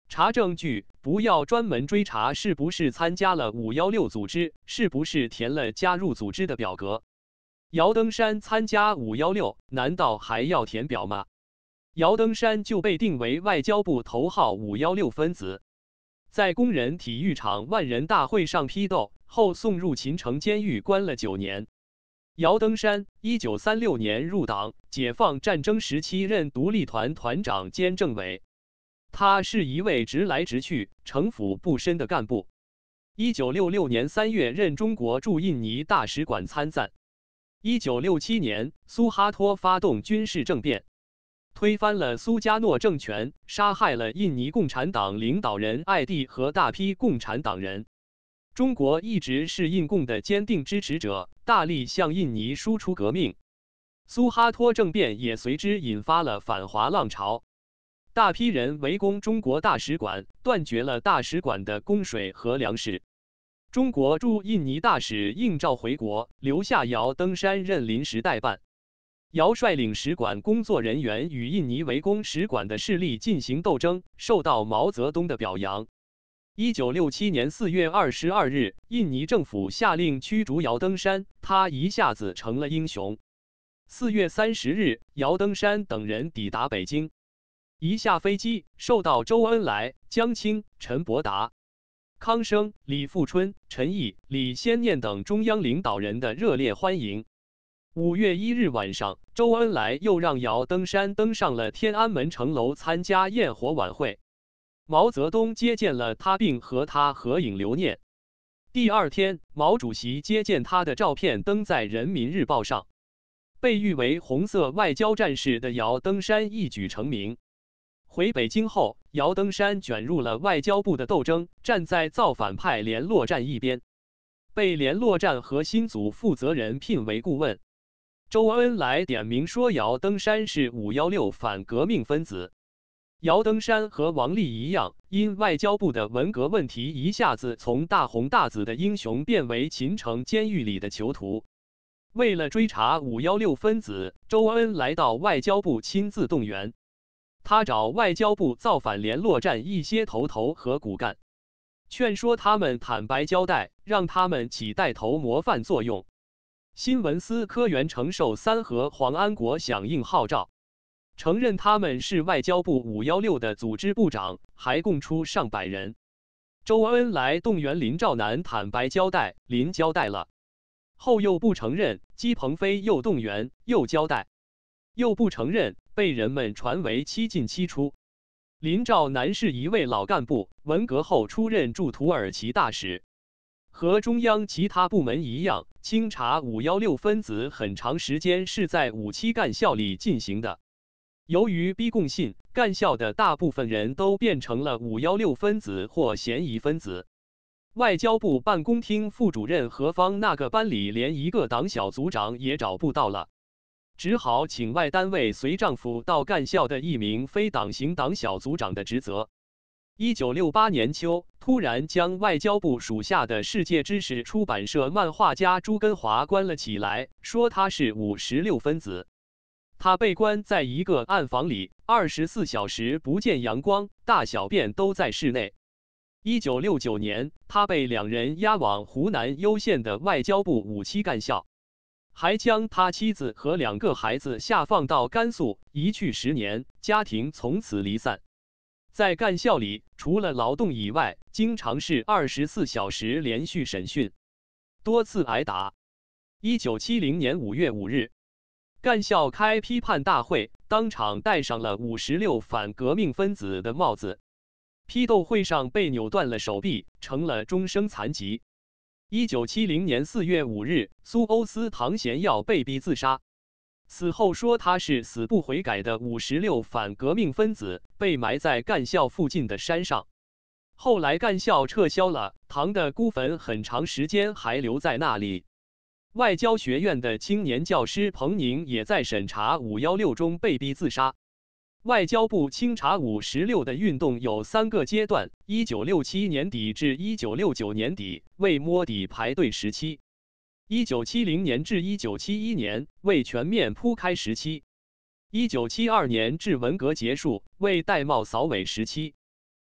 查证据，不要专门追查是不是参加了516组织，是不是填了加入组织的表格。姚登山参加516，难道还要填表吗？姚登山就被定为外交部头号516分子，在工人体育场万人大会上批斗后，送入秦城监狱关了9年。姚登山1936年入党，解放战争时期任独立团团长兼政委。他是一位直来直去、城府不深的干部。1966年3月任中国驻印尼大使馆参赞。1967年，苏哈托发动军事政变，推翻了苏加诺政权，杀害了印尼共产党领导人艾蒂和大批共产党人。中国一直是印共的坚定支持者，大力向印尼输出革命。苏哈托政变也随之引发了反华浪潮，大批人围攻中国大使馆，断绝了大使馆的供水和粮食。中国驻印尼大使应召回国，留下姚登山任临时代办。姚率领使馆工作人员与印尼围攻使馆的势力进行斗争，受到毛泽东的表扬。1967年4月22日，印尼政府下令驱逐姚登山，他一下子成了英雄。4月30日，姚登山等人抵达北京，一下飞机，受到周恩来、江青、陈伯达、康生、李富春、陈毅、李先念等中央领导人的热烈欢迎。5月1日晚上，周恩来又让姚登山登上了天安门城楼参加焰火晚会。毛泽东接见了他，并和他合影留念。第二天，毛主席接见他的照片登在《人民日报》上。被誉为红色外交战士的姚登山一举成名。回北京后，姚登山卷入了外交部的斗争，站在造反派联络站一边，被联络站核心组负责人聘为顾问。周恩来点名说姚登山是516反革命分子。姚登山和王力一样，因外交部的文革问题，一下子从大红大紫的英雄变为秦城监狱里的囚徒。为了追查516分子，周恩来到外交部亲自动员。他找外交部造反联络站一些头头和骨干，劝说他们坦白交代，让他们起带头模范作用。新闻司科员程寿三和黄安国响应号召，承认他们是外交部516的组织部长，还供出上百人。周恩来动员林兆南坦白交代，林交代了，后又不承认，姬鹏飞又动员，又交代，又不承认，被人们传为7进7出。林兆南是一位老干部，文革后出任驻土耳其大使。和中央其他部门一样，清查516分子很长时间是在57干校里进行的。由于逼供信，干校的大部分人都变成了516分子或嫌疑分子。外交部办公厅副主任何方那个班里连一个党小组长也找不到了，只好请外单位随丈夫到干校的一名非党型党小组长的职责。1968年秋，突然将外交部属下的世界知识出版社漫画家朱根华关了起来，说他是516分子。他被关在一个暗房里，24小时不见阳光，大小便都在室内。1969年，他被2人押往湖南攸县的外交部57干校，还将他妻子和2个孩子下放到甘肃，一去10年，家庭从此离散。在干校里，除了劳动以外，经常是24小时连续审讯，多次挨打。1970年5月5日，干校开批判大会，当场戴上了516反革命分子的帽子。批斗会上被扭断了手臂，成了终生残疾。1970年4月5日，苏欧斯唐贤耀被逼自杀。死后说他是死不悔改的516反革命分子，被埋在干校附近的山上。后来干校撤销了，唐的孤坟很长时间还留在那里。外交学院的青年教师彭宁也在审查516中被逼自杀。外交部清查516的运动有3个阶段：1967年底至1969年底，为摸底排队时期。1970年至1971年，为全面铺开时期；1972年至文革结束，为戴帽扫尾时期。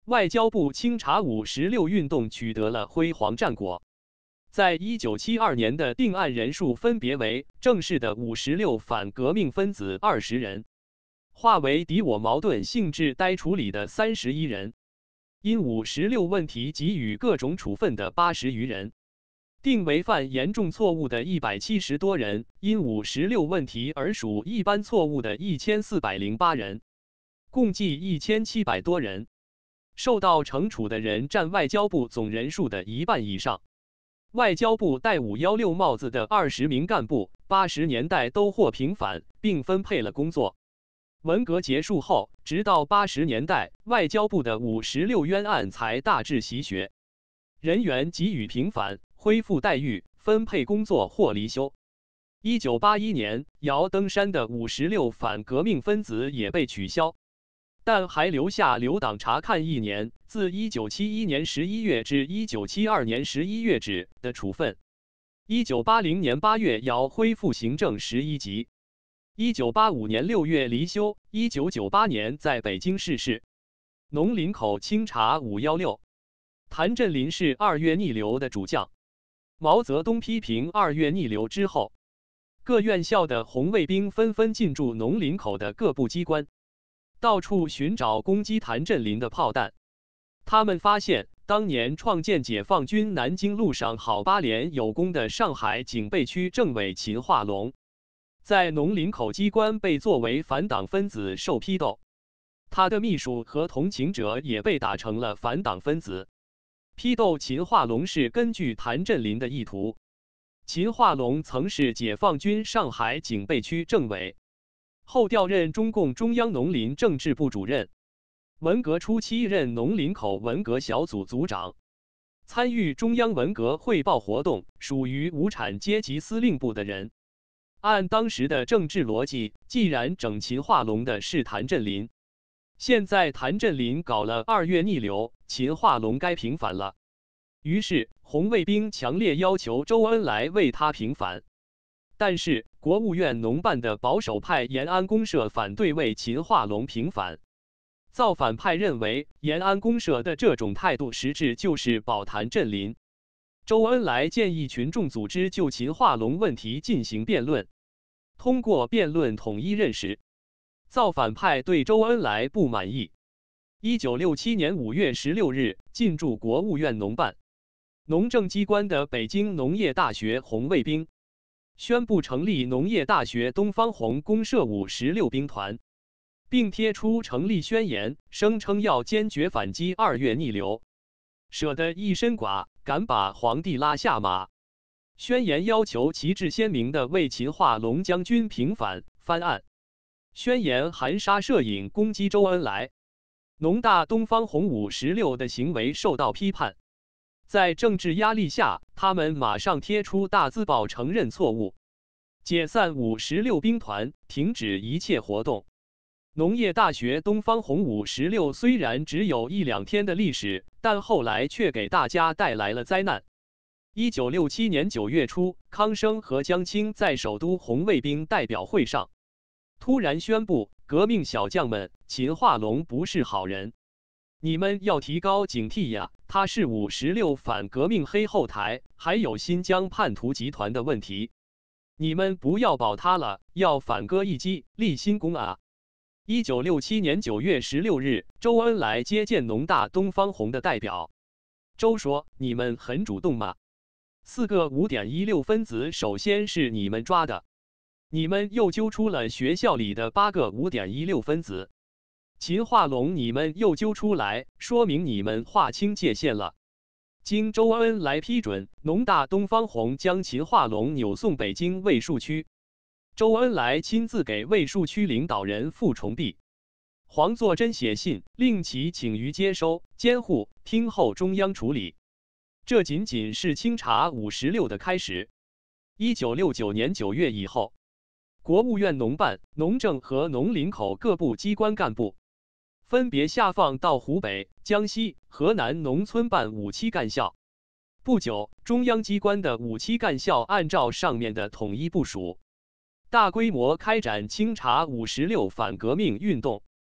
外交部清查5·16运动取得了辉煌战果。在1972年的定案人数分别为正式的5·16反革命分子20人，化为敌我矛盾性质待处理的31人，因5·16问题给予各种处分的80余人，定为犯严重错误的170多人，因5·16问题而属一般错误的1408人，共计1700多人。受到惩处的人占外交部总人数的1半以上。外交部戴5·16帽子的20名干部，80年代都获平反，并分配了工作。文革结束后，直到80年代，外交部的5·16冤案才大致洗雪，人员给予平反，恢复待遇，分配工作或离休。1981年，姚登山的5·16反革命分子也被取消，但还留下留党察看1年，自1971年11月至1972年11月止的处分。1980年8月，姚恢复行政11级。1985年6月离休。1998年在北京逝世。农林口清查5·16，谭震林是2月逆流的主将。毛泽东批评2月逆流之后，各院校的红卫兵纷纷进驻农林口的各部机关，到处寻找攻击谭震林的炮弹。他们发现，当年创建解放军南京路上好8连有功的上海警备区政委秦化龙，在农林口机关被作为反党分子受批斗，他的秘书和同情者也被打成了反党分子。批斗秦化龙是根据谭震林的意图。秦化龙曾是解放军上海警备区政委，后调任中共中央农林政治部主任。文革初期任农林口文革小组组长，参与中央文革汇报活动，属于无产阶级司令部的人。按当时的政治逻辑，既然整秦化龙的是谭震林，现在谭震林搞了2月逆流，秦化龙该平反了。于是红卫兵强烈要求周恩来为他平反，但是国务院农办的保守派延安公社反对为秦化龙平反。造反派认为延安公社的这种态度实质就是保谭震林。周恩来建议群众组织就秦化龙问题进行辩论，通过辩论统一认识。造反派对周恩来不满意。1967年5月16日进驻国务院农办。农政机关的北京农业大学红卫兵宣布成立农业大学东方红公社5·16兵团，并贴出成立宣言，声称要坚决反击2月逆流，舍得一身剐，敢把皇帝拉下马。宣言要求旗帜鲜明地为秦化龙将军平反翻案。宣言含沙射影攻击周恩来。农大东方红5·16的行为受到批判，在政治压力下，他们马上贴出大字报承认错误，解散5·16兵团，停止一切活动。农业大学东方红5·16虽然只有1、2天的历史，但后来却给大家带来了灾难。1967年9月初，康生和江青在首都红卫兵代表会上突然宣布，革命小将们，秦化龙不是好人，你们要提高警惕呀，他是5·16反革命黑后台，还有新疆叛徒集团的问题，你们不要保他了，要反戈一击，立新功啊。1967年9月16日，周恩来接见农大东方红的代表。周说：“你们很主动吗？4个5.16分子首先是你们抓的，你们又揪出了学校里的8个5.16分子。秦化龙你们又揪出来，说明你们划清界限了。”经周恩来批准，农大东方红将秦化龙扭送北京卫戍区。周恩来亲自给卫戍区领导人傅崇碧、黄作珍写信，令其请于接收、监护、听候中央处理。这仅仅是清查5·16的开始。1969年9月以后，国务院农办、农政和农林口各部机关干部分别下放到湖北、江西、河南农村办5期干校。不久，中央机关的5期干校按照上面的统一部署，大规模开展清查5·16反革命运动。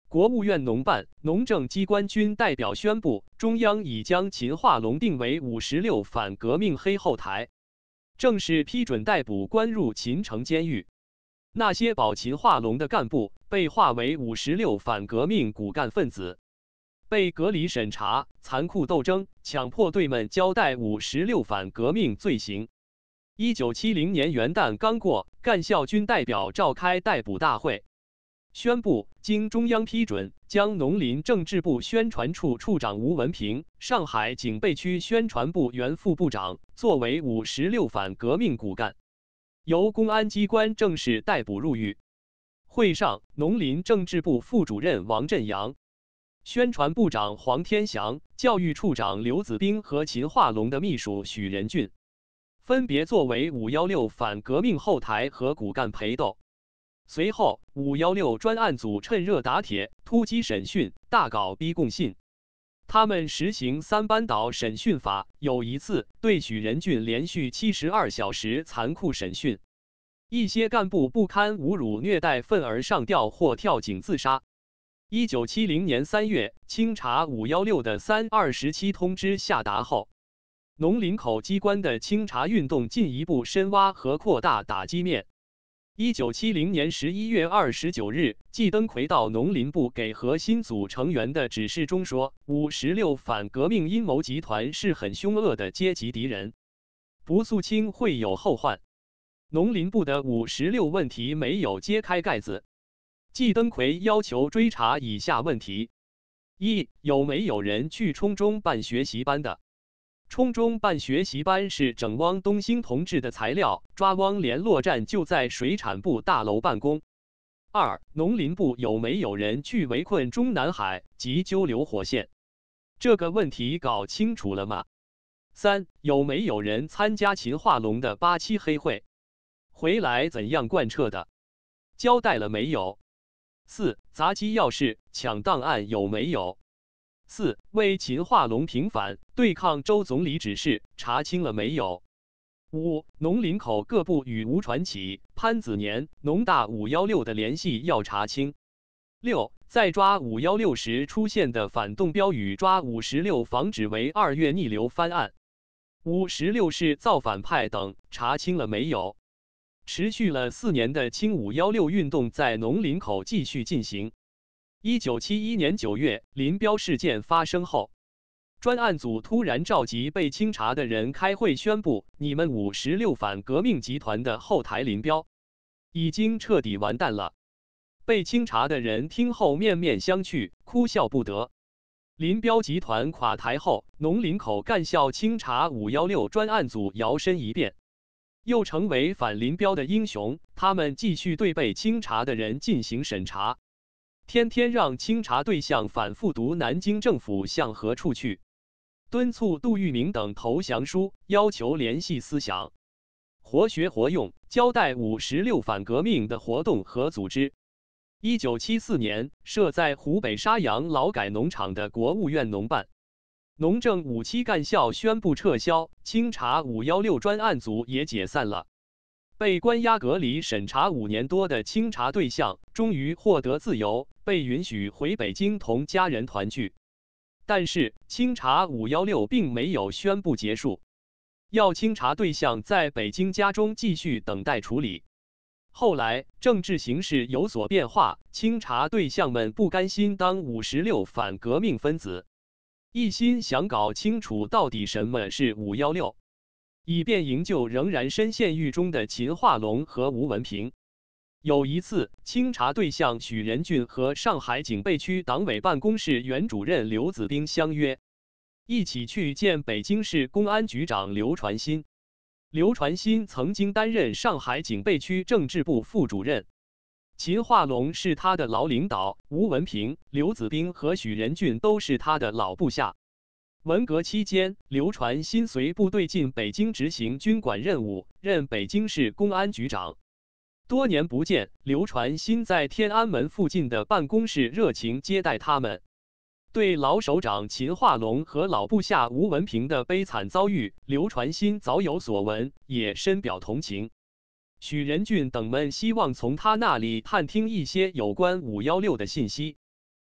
国务院农办、农政机关均代表宣布，中央已将秦化龙定为56反革命黑后台，正式批准逮捕关入秦城监狱。那些保秦化龙的干部被划为56反革命骨干分子，被隔离审查、残酷斗争、强迫对们交代56反革命罪行。1970年元旦刚过，干校军代表召开逮捕大会。宣布，经中央批准，将农林政治部宣传处处长吴文平、上海警备区宣传部原副部长作为56反革命骨干，由公安机关正式逮捕入狱。会上，农林政治部副主任王振阳、宣传部长黄天祥、教育处长刘子彬和秦化龙的秘书许仁俊，分别作为516反革命后台和骨干陪斗。随后，516专案组趁热打铁，突击审讯，大搞逼供信。他们实行3班倒审讯法，有一次对许仁俊连续72小时残酷审讯，一些干部不堪侮辱虐待愤而上吊或跳井自杀。1970年3月，清查516的3/27通知下达后，农林口机关的清查运动进一步深挖和扩大打击面。1970年11月29日，季登奎到农林部给核心组成员的指示中说，56反革命阴谋集团是很凶恶的阶级敌人，不肃清会有后患。农林部的56问题没有揭开盖子。季登奎要求追查以下问题：一、有没有人去冲中办学习班的？冲中办学习班是整汪东兴同志的材料，抓汪联络站就在水产部大楼办公。二、农林部有没有人去围困中南海及揪流火线？这个问题搞清楚了吗？三、有没有人参加秦化龙的87黑会？回来怎样贯彻的？交代了没有？四、砸机要室、抢档案有没有？四、为秦化龙平反对抗周总理指示，查清了没有？五、农林口各部与吴传启、潘子年、农大516的联系要查清。六、在抓516时出现的反动标语抓56防止为2月逆流翻案。56是造反派等，查清了没有？持续了4年的清516运动在农林口继续进行。1971年9月，林彪事件发生后，专案组突然召集被清查的人开会宣布，你们56反革命集团的后台林彪已经彻底完蛋了。被清查的人听后面面相觑，哭笑不得。林彪集团垮台后，农林口干校清查516专案组摇身一变，又成为反林彪的英雄。他们继续对被清查的人进行审查，天天让清查对象反复读南京政府向何处去，敦促杜聿明等投降书，要求联系思想，活学活用，交代56反革命的活动和组织。1974年，设在湖北沙洋劳改农场的国务院农办、农政57干校宣布撤销，清查516专案组也解散了。被关押隔离审查5年多的清查对象终于获得自由，被允许回北京同家人团聚。但是，清查516并没有宣布结束，要清查对象在北京家中继续等待处理。后来，政治形势有所变化，清查对象们不甘心当56反革命分子，一心想搞清楚到底什么是516，以便营救仍然深陷狱中的秦化龙和吴文平。有一次，清查对象许仁俊和上海警备区党委办公室原主任刘子彬相约，一起去见北京市公安局长刘传新。刘传新曾经担任上海警备区政治部副主任，秦化龙是他的老领导，吴文平、刘子彬和许仁俊都是他的老部下。文革期间，刘传新随部队进北京执行军管任务，任北京市公安局长。多年不见，刘传新在天安门附近的办公室热情接待他们。对老首长秦化龙和老部下吴文平的悲惨遭遇，刘传新早有所闻，也深表同情。许仁俊等们希望从他那里探听一些有关516的信息。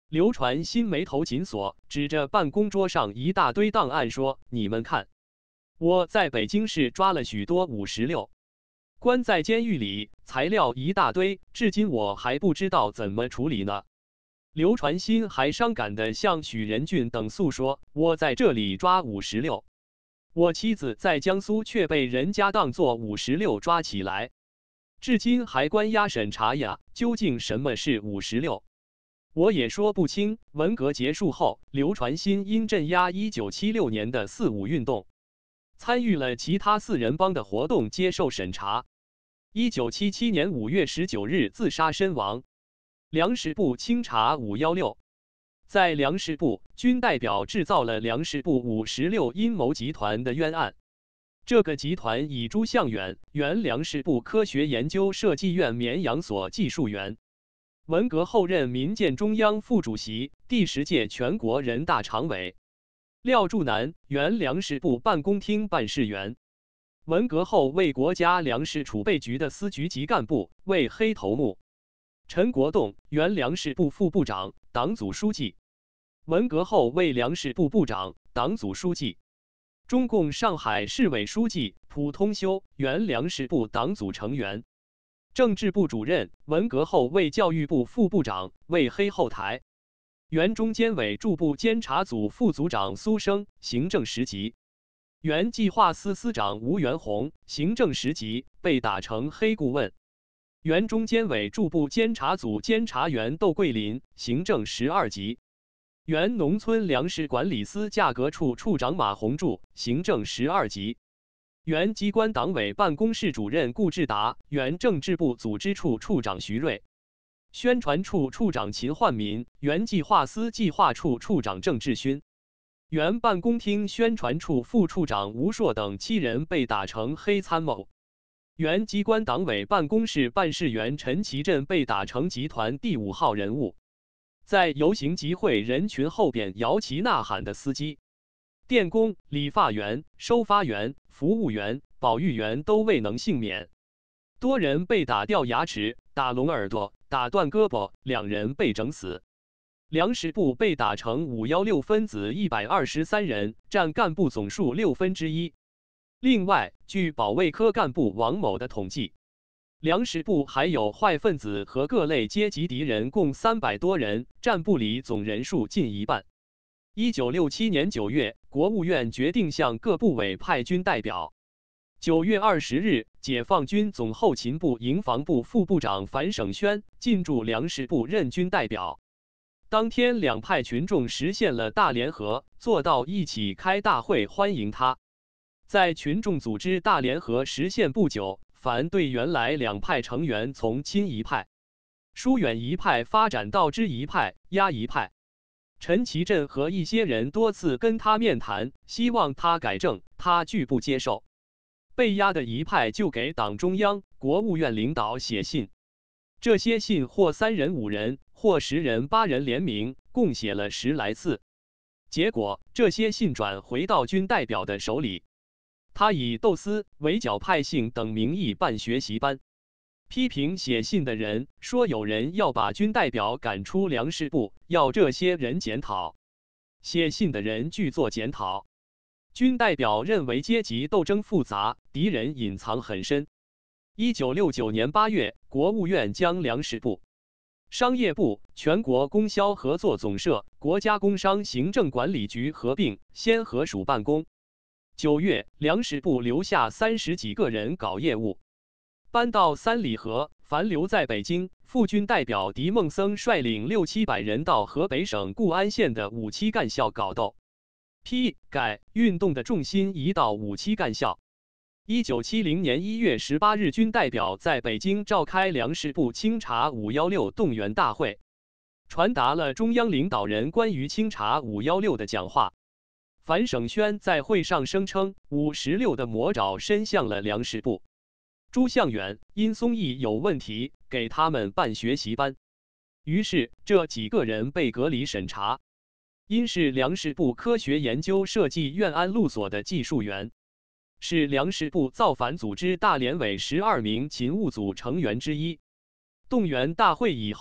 刘传新眉头紧锁，指着办公桌上一大堆档案说：“你们看，我在北京市抓了许多516，关在监狱里，材料一大堆，至今我还不知道怎么处理呢。”刘传新还伤感地向许仁俊等诉说：“我在这里抓516，我妻子在江苏却被人家当作516抓起来，至今还关押审查呀。究竟什么是516？我也说不清。”文革结束后，刘传新因镇压1976年的4·5运动，参与了其他4人帮的活动，接受审查。1977年5月19日自杀身亡。粮食部清查516，在粮食部，军代表制造了粮食部516阴谋集团的冤案。这个集团以朱向远，原粮食部科学研究设计院绵阳所技术员，文革后任民建中央副主席、第10届全国人大常委；廖柱南，原粮食部办公厅办事员，文革后为国家粮食储备局的司局级干部，为黑头目；陈国栋，原粮食部副部长、党组书记，文革后为粮食部部长、党组书记；中共上海市委书记蒲通修，原粮食部党组成员、政治部主任，文革后为教育部副部长，为黑后台；原中监委驻部监察组副组长苏生，行政10级；原计划司司长吴元洪，行政10级，被打成黑顾问；原中监委驻部监察组监察员窦桂林，行政12级；原农村粮食管理司价格处处长马洪柱，行政12级；原机关党委办公室主任顾志达，原政治部组织处处长徐瑞，宣传处处长秦焕民，原计划司计划处处长郑志勋，原办公厅宣传处副处长吴硕等7人被打成黑参谋；原机关党委办公室办事员陈其振被打成集团第5号人物，在游行集会人群后边摇旗呐喊的司机、电工、理发员、收发员、服务员、保育员都未能幸免，多人被打掉牙齿、打聋耳朵、打断胳膊，2人被整死。粮食部被打成516分子123人，占干部总数1/6。另外，据保卫科干部王某的统计，粮食部还有坏分子和各类阶级敌人共300多人，占部里总人数近1半。1967年9月，国务院决定向各部委派军代表。9月20日，解放军总后勤部营防部副部长樊省轩进驻粮食部任军代表。当天，两派群众实现了大联合，做到一起开大会欢迎他。在群众组织大联合实现不久，樊对原来两派成员从亲一派、疏远一派发展到支一派、压一派。陈其振和一些人多次跟他面谈，希望他改正，他拒不接受。被压的一派就给党中央、国务院领导写信，这些信或3人、5人，或10人、8人联名，共写了10来次。结果，这些信转回到军代表的手里，他以斗私、围剿派性等名义办学习班。批评写信的人说，有人要把军代表赶出粮食部，要这些人检讨。写信的人拒作检讨。军代表认为阶级斗争复杂，敌人隐藏很深。1969年8月，国务院将粮食部、商业部、全国供销合作总社、国家工商行政管理局合并，先合署办公。9月，粮食部留下30几个人搞业务，搬到三里河，樊留在北京。副军代表狄孟森率领600、700人到河北省固安县的五七干校搞斗、批改运动的重心移到五七干校。1970年1月18日，军代表在北京召开粮食部清查516动员大会，传达了中央领导人关于清查516的讲话。樊省轩在会上声称，516的魔爪伸向了粮食部。朱向远、殷松义有问题，给他们办学习班。于是，这几个人被隔离审查。殷是粮食部科学研究设计院安路所的技术员，是粮食部造反组织大联委12名勤务组成员之一。动员大会以后，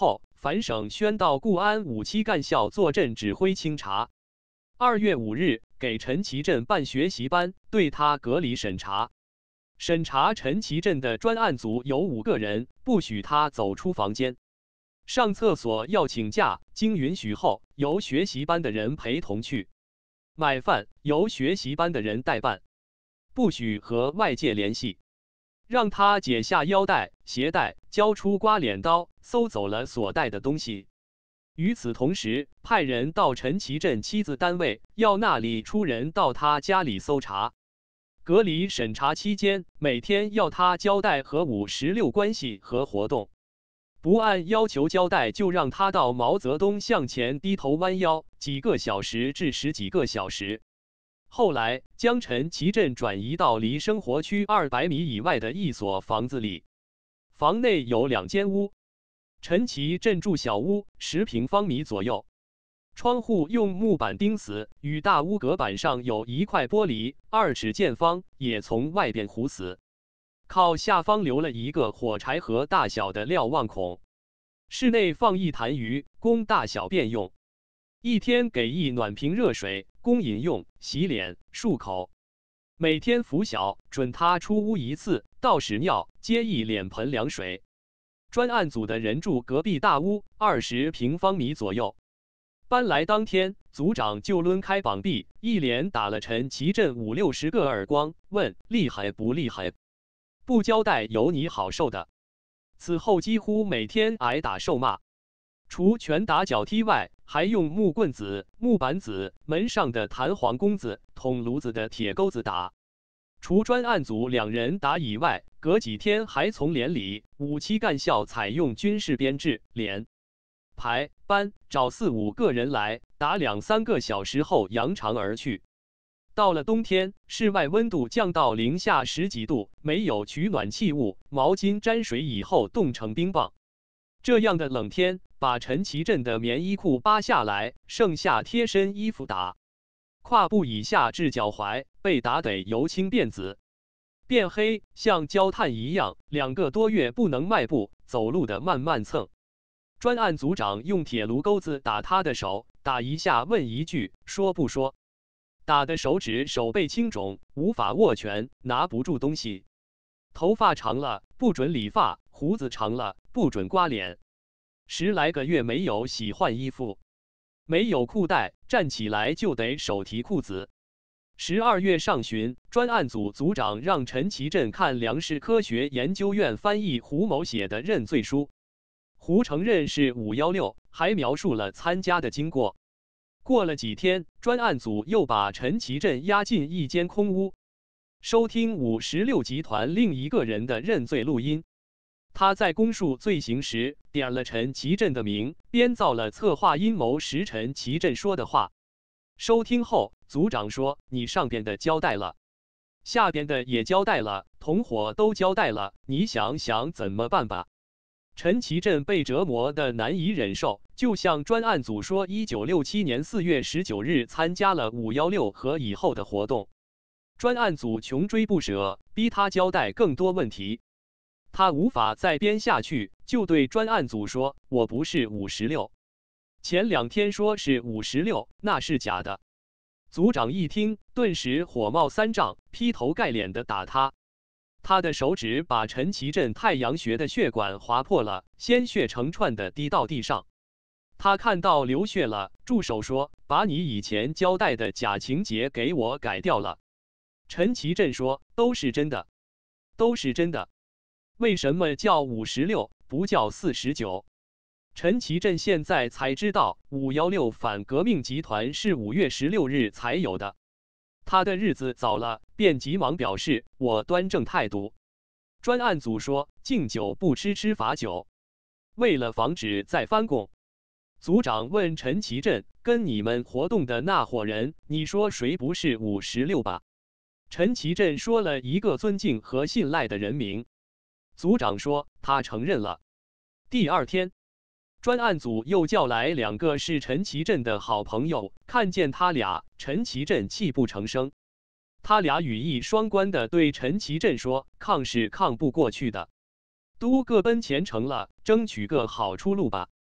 反省宣到固安5期干校坐镇指挥清查。2月5日，给陈其振办学习班，对他隔离审查。审查陈其振的专案组有5个人，不许他走出房间。上厕所要请假，经允许后，由学习班的人陪同去。买饭由学习班的人代办，不许和外界联系。让他解下腰带、鞋带，交出刮脸刀，搜走了所带的东西。与此同时，派人到陈其振妻子单位，要那里出人到他家里搜查。隔离审查期间，每天要他交代和516关系和活动，不按要求交代，就让他到毛泽东向前低头弯腰几个小时至10几个小时。后来将陈其振转移到离生活区200米以外的一所房子里，房内有2间屋。陈其振住小屋10平方米左右，窗户用木板钉死，与大屋隔板上有一块玻璃，2尺见方，也从外边糊死。靠下方留了一个火柴盒大小的瞭望孔，室内放一坛鱼，供大小便用。一天给一暖瓶热水，供饮用、洗脸、漱口。每天拂晓，准他出屋1次，到屎尿接一脸盆凉水。专案组的人住隔壁大屋，20平方米左右。搬来当天，组长就抡开膀臂，一连打了陈其振50、60个耳光，问厉害不厉害？不交代有你好受的。此后几乎每天挨打受骂，除拳打脚踢外，还用木棍子、木板子、门上的弹簧弓子、捅炉子的铁钩子打。除专案组2人打以外，隔几天还从连里5期干校采用军事编制，连、排、班找4、5个人来打2、3个小时后扬长而去。到了冬天，室外温度降到零下10几度，没有取暖器物，毛巾沾水以后冻成冰棒。这样的冷天，把陈其振的棉衣裤扒下来，剩下贴身衣服打。胯部以下至脚踝被打得由青变紫，变黑，像焦炭一样，2个多月不能迈步，走路的慢慢蹭。专案组长用铁炉钩子打他的手，打一下问一句，说不说？打的手指手背青肿，无法握拳，拿不住东西。头发长了不准理发，胡子长了不准刮脸。10来个月没有洗换衣服，没有裤带，站起来就得手提裤子。12月上旬，专案组组长让陈其振看粮食科学研究院翻译胡某写的认罪书。胡承认是516，还描述了参加的经过。过了几天，专案组又把陈其振押进一间空屋，收听516集团另一个人的认罪录音。他在供述罪行时，点了陈其振的名，编造了策划阴谋时陈其振说的话。收听后，组长说：“你上边的交代了，下边的也交代了，同伙都交代了，你想想怎么办吧。”陈其振被折磨的难以忍受，就向专案组说，1967年4月19日参加了516和以后的活动。专案组穷追不舍，逼他交代更多问题。他无法再编下去，就对专案组说：“我不是516，前2天说是516，那是假的。”组长一听，顿时火冒三丈，劈头盖脸的打他。他的手指把陈其振太阳穴的血管划破了，鲜血成串的滴到地上。他看到流血了，助手说：“把你以前交代的假情节给我改掉了。”陈其振说：“都是真的，都是真的。为什么叫516，不叫49？”陈其振现在才知道，516反革命集团是5月16日才有的。他的日子早了，便急忙表示：“我端正态度。”专案组说：“敬酒不吃吃罚酒。”为了防止再翻供，组长问陈其振：“跟你们活动的那伙人，你说谁不是516吧？”陈其振说了一个尊敬和信赖的人名。组长说他承认了。第2天，专案组又叫来2个是陈其振的好朋友，看见他俩，陈其振泣不成声。他俩语意双关的对陈其振说：“抗是抗不过去的，都各奔前程了，争取个好出路吧。”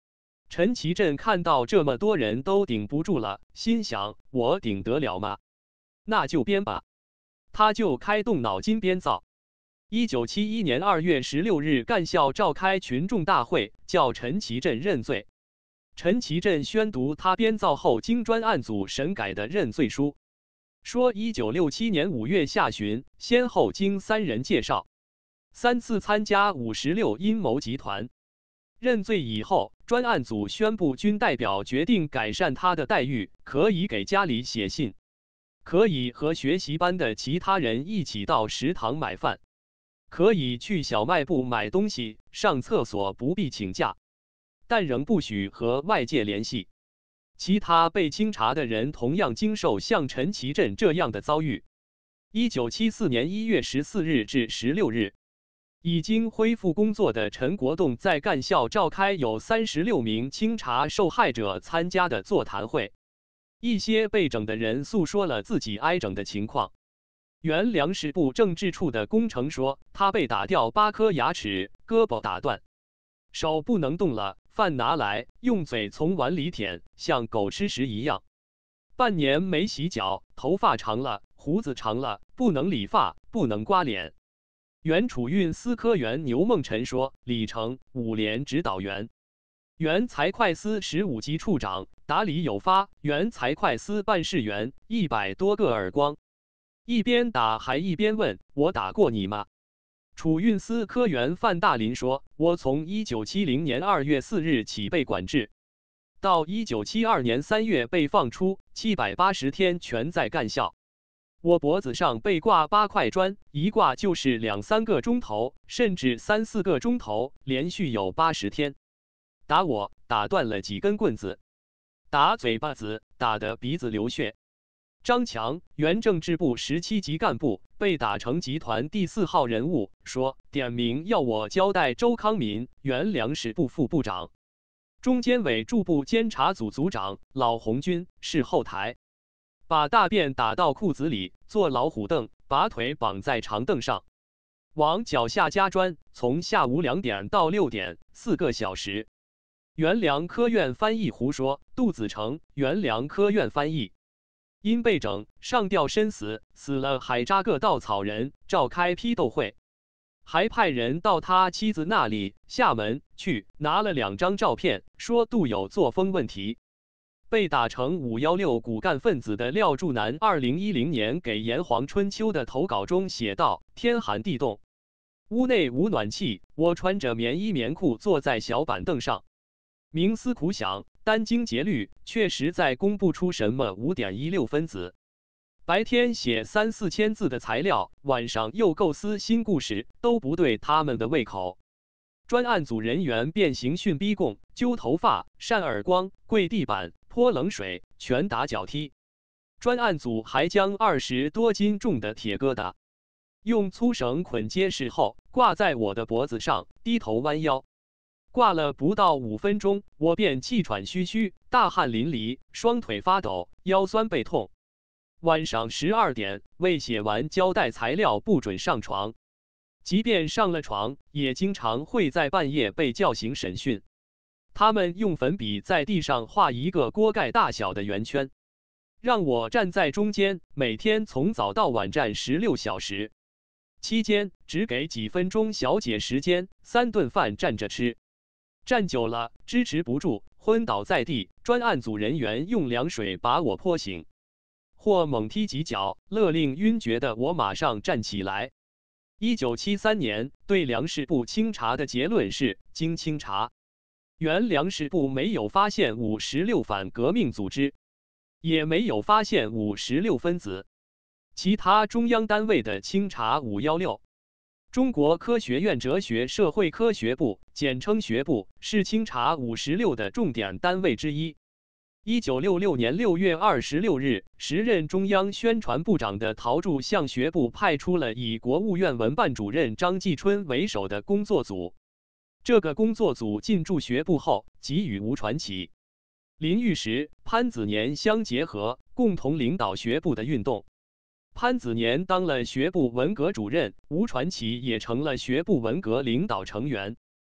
陈其振看到这么多人都顶不住了，心想：我顶得了吗？那就编吧。他就开动脑筋编造。1971年2月16日，干校召开群众大会，叫陈其振认罪。陈其振宣读他编造后经专案组审改的认罪书，说1967年5月下旬，先后经3人介绍，3次参加56阴谋集团。认罪以后，专案组宣布军代表决定改善他的待遇，可以给家里写信，可以和学习班的其他人一起到食堂买饭，可以去小卖部买东西，上厕所不必请假，但仍不许和外界联系。其他被清查的人同样经受像陈其振这样的遭遇。1974年1月14日至16日，已经恢复工作的陈国栋在干校召开有36名清查受害者参加的座谈会。一些被整的人诉说了自己挨整的情况。原粮食部政治处的工程说，他被打掉8颗牙齿，胳膊打断，手不能动了，饭拿来用嘴从碗里舔，像狗吃食一样。半年没洗脚，头发长了，胡子长了，不能理发，不能刮脸。原储运司科员牛梦辰说，李成5连指导员。原财会司15级处长打李有发，原财会司办事员100多个耳光，一边打还一边问：“我打过你吗？”储运司科员范大林说：“我从1970年2月4日起被管制，到1972年3月被放出，780天全在干校。我脖子上被挂8块砖，一挂就是2、3个钟头，甚至3、4个钟头，连续有80天。打我，打断了几根棍子，打嘴巴子，打得鼻子流血。”张强，原政治部17级干部，被打成集团第4号人物，说点名要我交代周康民，原粮食部副部长。中监委驻部监察组组长老红军是后台，把大便打到裤子里，坐老虎凳，把腿绑在长凳上，往脚下加砖，从下午2点到6点，4个小时。原粮科院翻译胡说，杜子成，原粮科院翻译。因被整，上吊身死，死了还扎个稻草人，召开批斗会，还派人到他妻子那里厦门去拿了2张照片，说杜有作风问题。被打成516骨干分子的廖柱南2010年给《炎黄春秋》的投稿中写道：天寒地冻，屋内无暖气，我穿着棉衣棉裤坐在小板凳上，冥思苦想，殚精竭虑，确实在公布出什么5.16分子。白天写3、4千字的材料，晚上又构思新故事，都不对他们的胃口。专案组人员便刑讯逼供，揪头发、扇耳光、跪地板、泼冷水、拳打脚踢。专案组还将20多斤重的铁疙瘩用粗绳捆结实后，挂在我的脖子上，低头弯腰。挂了不到5分钟，我便气喘吁吁，大汗淋漓，双腿发抖，腰酸背痛。晚上12点，未写完交代材料不准上床。即便上了床，也经常会在半夜被叫醒审讯。他们用粉笔在地上画一个锅盖大小的圆圈，让我站在中间，每天从早到晚站16小时，期间只给几分钟小解时间，3顿饭站着吃。站久了，支持不住，昏倒在地。专案组人员用凉水把我泼醒，或猛踢几脚，勒令晕厥的我马上站起来。1973年对粮食部清查的结论是：经清查，原粮食部没有发现56反革命组织，也没有发现56分子。其他中央单位的清查516。中国科学院哲学社会科学部，简称学部，是清查56的重点单位之一。1966年6月26日，时任中央宣传部长的陶铸向学部派出了以国务院文办主任张继春为首的工作组。这个工作组进驻学部后，即与吴传启、林玉石、潘子年相结合，共同领导学部的运动。潘子年当了学部文革主任，吴传启也成了学部文革领导成员。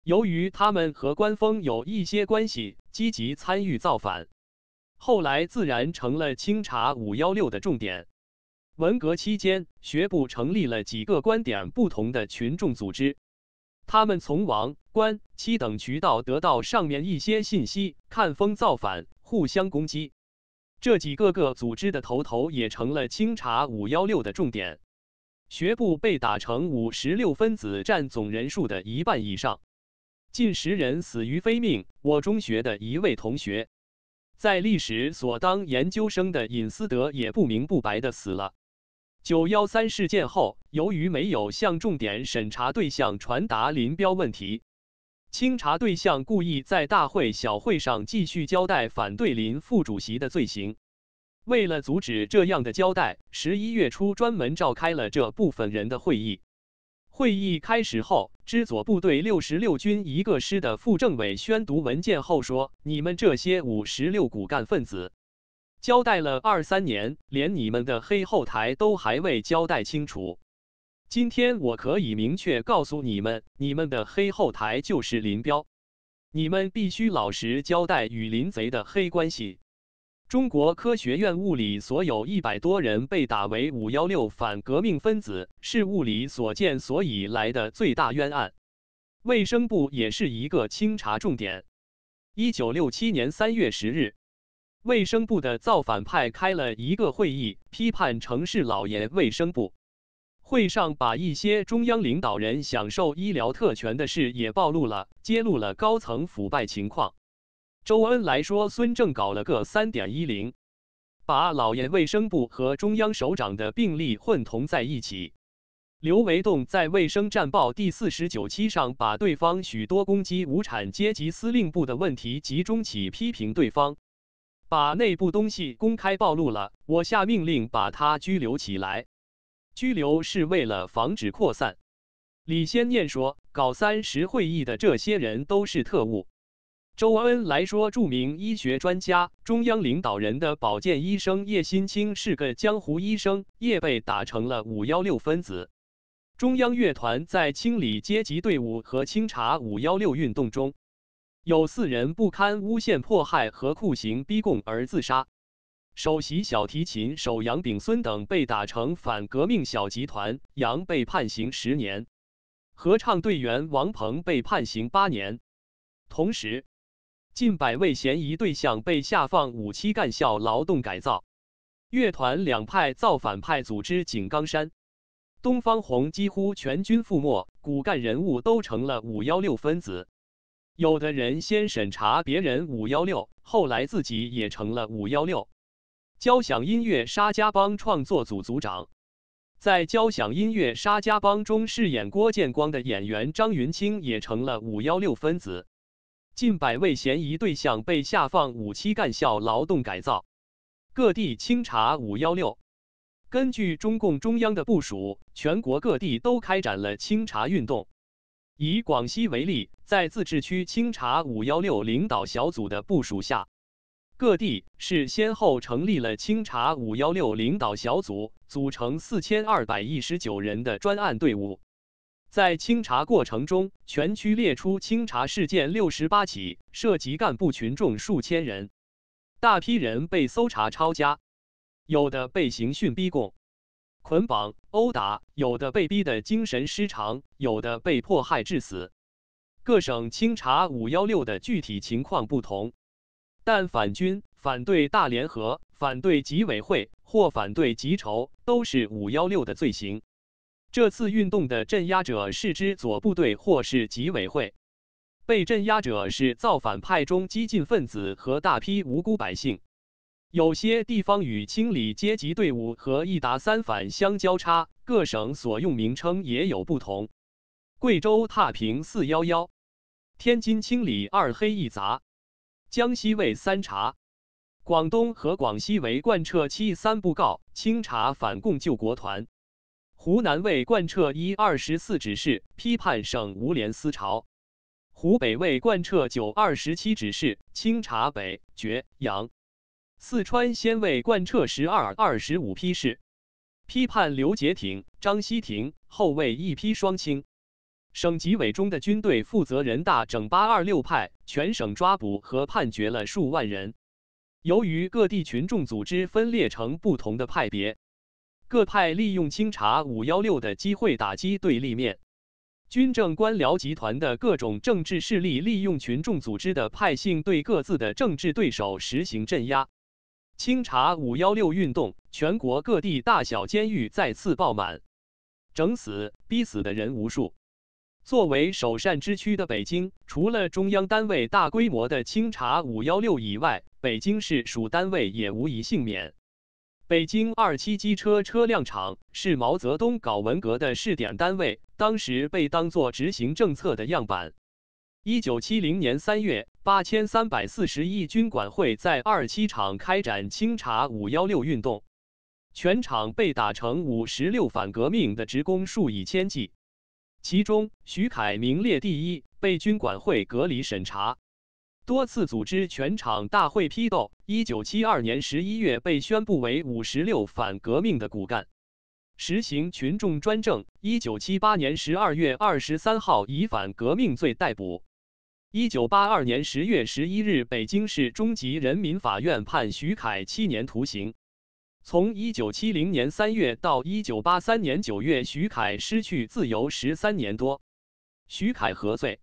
由于他们和官封有一些关系，积极参与造反，后来自然成了清查516的重点。文革期间，学部成立了几个观点不同的群众组织，他们从王、官、戚等渠道得到上面一些信息，看风造反，互相攻击。这几个组织的头也成了清查516的重点。学部被打成56分子，占总人数的1半以上，近10人死于非命。我中学的一位同学，在历史所当研究生的尹思德也不明不白的死了。913事件后，由于没有向重点审查对象传达林彪问题，清查对象故意在大会小会上继续交代反对林副主席的罪行。为了阻止这样的交代，11月初专门召开了这部分人的会议。会议开始后，支左部队66军1个师的副政委宣读文件后说：“你们这些56骨干分子，交代了23年，连你们的黑后台都还未交代清楚。今天我可以明确告诉你们，你们的黑后台就是林彪，你们必须老实交代与林贼的黑关系。”中国科学院物理所有100多人被打为516反革命分子，是物理所见所以来的最大冤案。卫生部也是一个清查重点。1967年3月10日，卫生部的造反派开了一个会议，批判城市老爷卫生部。会上把一些中央领导人享受医疗特权的事也暴露了，揭露了高层腐败情况。周恩来说孙正搞了个3.10，把老爷卫生部和中央首长的病历混同在一起。刘维栋在《卫生战报》第49期上把对方许多攻击无产阶级司令部的问题集中起批评对方，把内部东西公开暴露了，我下命令把他拘留起来。拘留是为了防止扩散。李先念说，搞30会议的这些人都是特务。周恩来说，著名医学专家、中央领导人的保健医生叶新清是个江湖医生，也被打成了516分子。中央乐团在清理阶级队伍和清查516运动中，有4人不堪诬陷迫害和酷刑逼供而自杀。首席小提琴手杨炳孙等被打成反革命小集团，杨被判刑10年，合唱队员王鹏被判刑8年。同时，近100位嫌疑对象被下放5期干校劳动改造。乐团两派造反派组织井冈山、东方红几乎全军覆没，骨干人物都成了516分子。有的人先审查别人516，后来自己也成了516。交响音乐沙家浜创作组组长，在交响音乐沙家浜中饰演郭建光的演员张云清也成了516分子。近100位嫌疑对象被下放5期干校劳动改造。各地清查516。根据中共中央的部署，全国各地都开展了清查运动。以广西为例，在自治区清查516领导小组的部署下，各地是先后成立了清查516领导小组，组成4219人的专案队伍。在清查过程中，全区列出清查事件68起，涉及干部群众数千人，大批人被搜查抄家，有的被刑讯逼供、捆绑、殴打，有的被逼得精神失常，有的被迫害致死。各省清查516的具体情况不同，但反军、反对大联合、反对纪委会或反对集筹都是516的罪行。这次运动的镇压者是支左部队或是纪委会，被镇压者是造反派中激进分子和大批无辜百姓。有些地方与清理阶级队伍和一打三反相交叉，各省所用名称也有不同。贵州踏平411，天津清理2黑1杂，江西为3查，广东和广西为贯彻73布告，清查反共救国团。湖南为贯彻1 24指示，批判省无联思潮；湖北为贯彻9 27指示，清查北、决、杨；四川先为贯彻12 25批示，批判刘杰挺、张锡廷，后为一批双清。 省纪委中的军队负责人大整826派，全省抓捕和判决了数万人。由于各地群众组织分裂成不同的派别，各派利用清查516的机会打击对立面。军政官僚集团的各种政治势力利用群众组织的派性对各自的政治对手实行镇压。清查516运动，全国各地大小监狱再次爆满，整死、逼死的人无数。作为首善之区的北京，除了中央单位大规模的清查516以外，北京市属单位也无一幸免。北京27机车车辆厂是毛泽东搞文革的试点单位，当时被当作执行政策的样板。1970年3月，8341军管会在27厂开展清查516运动，全厂被打成516反革命的职工数以千计。其中，徐凯名列第一，被军管会隔离审查，多次组织全厂大会批斗。1972年11月被宣布为516反革命的骨干，实行群众专政。1978年12月23号以反革命罪逮捕。1982年10月11日，北京市中级人民法院判徐凯7年徒刑。从1970年3月到1983年9月，徐凯失去自由13年多。徐凯何罪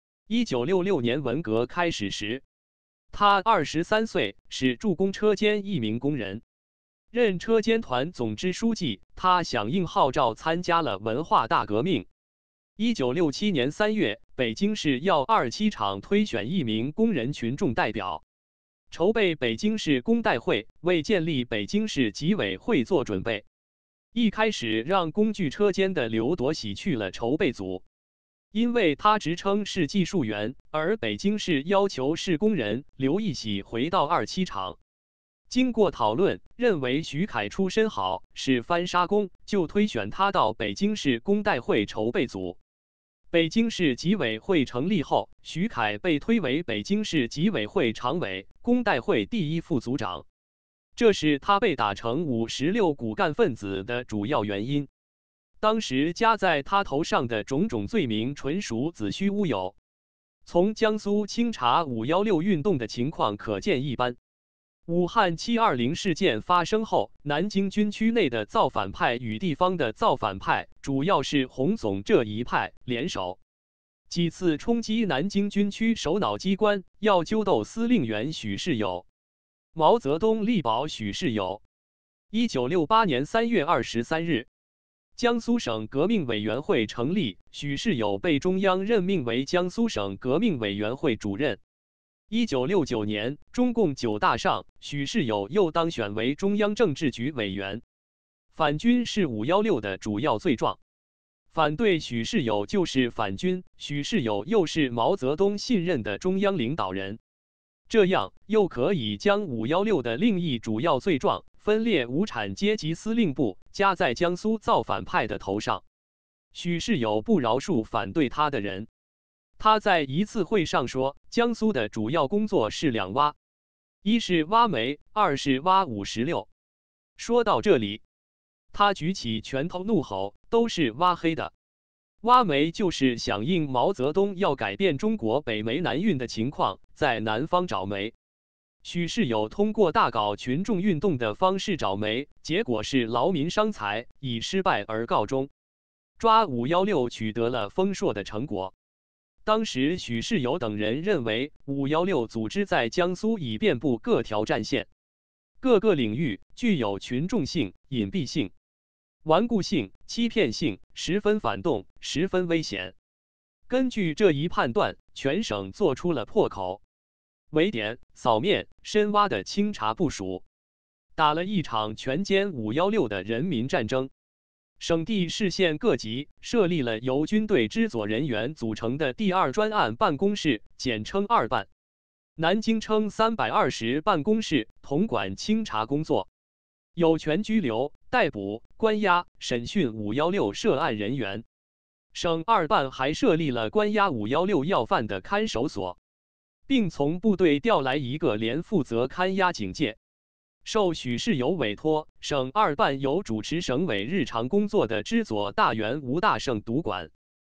？1966年文革开始时，他23岁，是驻公车间一名工人，任车间团总支书记。他响应号召参加了文化大革命。1967年3月，北京市要27厂推选一名工人群众代表，筹备北京市工代会，为建立北京市纪委会做准备。一开始让工具车间的刘铎喜去了筹备组，因为他职称是技术员，而北京市要求是工人，刘义喜回到27厂。经过讨论，认为徐凯出身好，是翻砂工，就推选他到北京市工代会筹备组。北京市纪委会成立后，徐凯被推为北京市纪委会常委、工代会第一副组长，这是他被打成516骨干分子的主要原因。当时加在他头上的种种罪名纯属子虚乌有。从江苏清查516运动的情况可见一斑。武汉720事件发生后，南京军区内的造反派与地方的造反派，主要是洪总这一派联手，几次冲击南京军区首脑机关，要揪斗司令员许世友。毛泽东力保许世友。1968年3月23日，江苏省革命委员会成立，许世友被中央任命为江苏省革命委员会主任。1969年，中共9大上，许世友又当选为中央政治局委员。反军是516的主要罪状，反对许世友就是反军，许世友又是毛泽东信任的中央领导人，这样又可以将516的另一主要罪状分裂无产阶级司令部加在江苏造反派的头上。许世友不饶恕反对他的人。他在一次会上说，江苏的主要工作是2挖，一是挖煤，二是挖516。说到这里，他举起拳头怒吼，都是挖黑的。挖煤就是响应毛泽东要改变中国北煤南运的情况，在南方找煤。许世友通过大搞群众运动的方式找煤，结果是劳民伤财，以失败而告终。抓516取得了丰硕的成果。当时许世友等人认为，516组织在江苏已遍布各条战线，各个领域具有群众性、隐蔽性、顽固性、欺骗性，十分反动，十分危险。根据这一判断，全省做出了破口、围点、扫面、深挖的清查部署，打了一场全歼516的人民战争。省地市县各级设立了由军队支佐人员组成的第2专案办公室，简称2办。南京称320办公室，统管清查工作，有权拘留、逮捕、关押、审讯516涉案人员。省2办还设立了关押516要犯的看守所，并从部队调来一个连负责看押警戒。受许世友委托，省2办由主持省委日常工作的支佐大员吴大胜督管。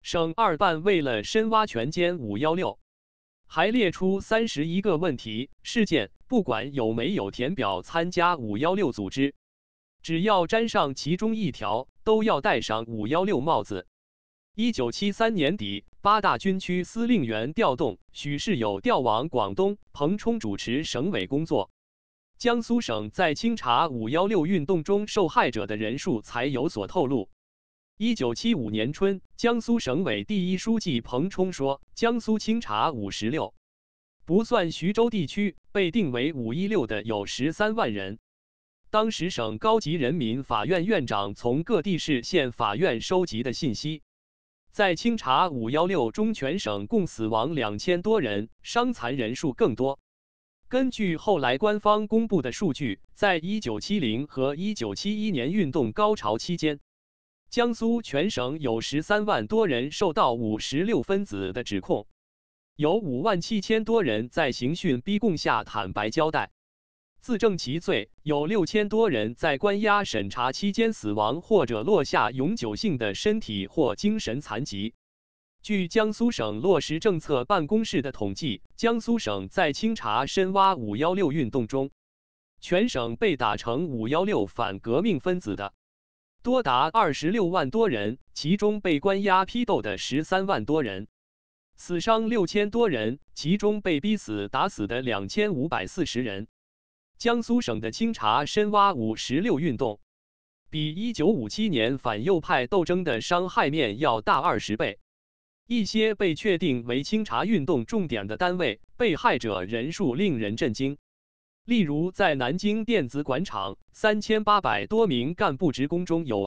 省二办为了深挖权奸516，还列出31个问题事件，不管有没有填表参加516组织，只要沾上其中一条，都要戴上516帽子。1973年底，8大军区司令员调动，许世友调往广东，彭冲主持省委工作。江苏省在清查516运动中受害者的人数才有所透露。1975年春，江苏省委第一书记彭冲说，江苏清查516，不算徐州地区，被定为516的有13万人。当时省高级人民法院院长从各地市县法院收集的信息，在清查516中，全省共死亡2000多人，伤残人数更多。根据后来官方公布的数据，在1970和1971年运动高潮期间，江苏全省有13万多人受到516分子的指控，有5万7千多人在刑讯逼供下坦白交代，自证其罪，有6000多人在关押审查期间死亡或者落下永久性的身体或精神残疾。据江苏省落实政策办公室的统计，江苏省在清查深挖516运动中，全省被打成516反革命分子的多达26万多人，其中被关押批斗的13万多人，死伤6000多人，其中被逼死打死的2540人。江苏省的清查深挖516运动，比1957年反右派斗争的伤害面要大20倍。一些被确定为清查运动重点的单位，被害者人数令人震惊。例如，在南京电子管厂，3800多名干部职工中有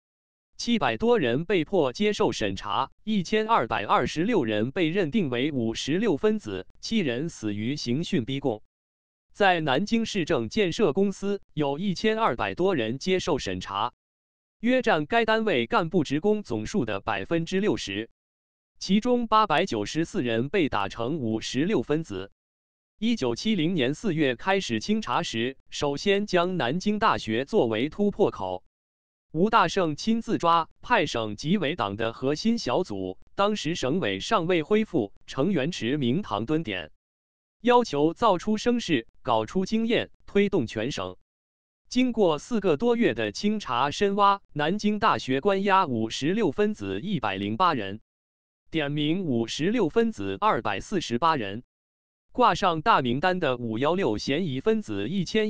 700多人被迫接受审查，1226人被认定为516分子，7人死于刑讯逼供。在南京市政建设公司，有1200多人接受审查，约占该单位干部职工总数的60%。其中894人被打成516分子。1970年4月开始清查时，首先将南京大学作为突破口。吴大胜亲自抓，派省纪委党的核心小组，当时省委尚未恢复，成员持明堂蹲点，要求造出声势，搞出经验，推动全省。经过4个多月的清查深挖，南京大学关押516分子108人。点名516分子248人，挂上大名单的516嫌疑分子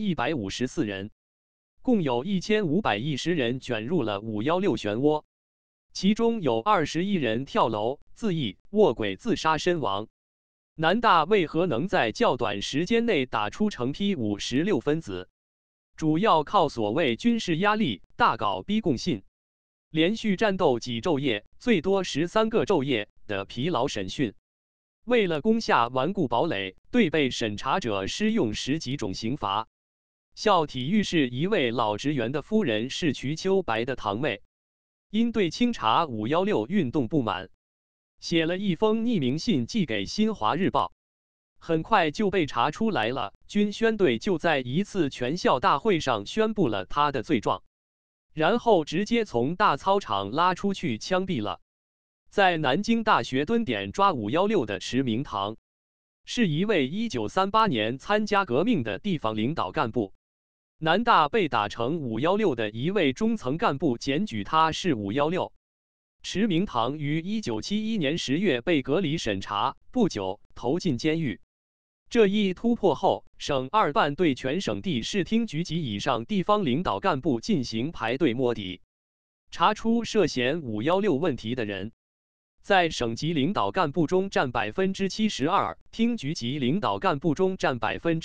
1154人，共有1510人卷入了516漩涡，其中有21人跳楼、自缢、卧轨自杀身亡。南大为何能在较短时间内打出成批516分子？主要靠所谓军事压力，大搞逼供信，连续战斗几昼夜，最多13个昼夜的疲劳审讯，为了攻下顽固堡垒，对被审查者施用10几种刑罚。校体育室一位老职员的夫人是瞿秋白的堂妹，因对清查516运动不满，写了一封匿名信寄给新华日报，很快就被查出来了。军宣队就在一次全校大会上宣布了他的罪状，然后直接从大操场拉出去枪毙了。在南京大学蹲点抓516的迟明堂，是一位1938年参加革命的地方领导干部。南大被打成516的一位中层干部检举他是516。迟明堂于1971年10月被隔离审查，不久投进监狱。这一突破后，省二办对全省地市厅局级以上地方领导干部进行排队摸底，查出涉嫌516问题的人，在省级领导干部中占72%，厅局级领导干部中占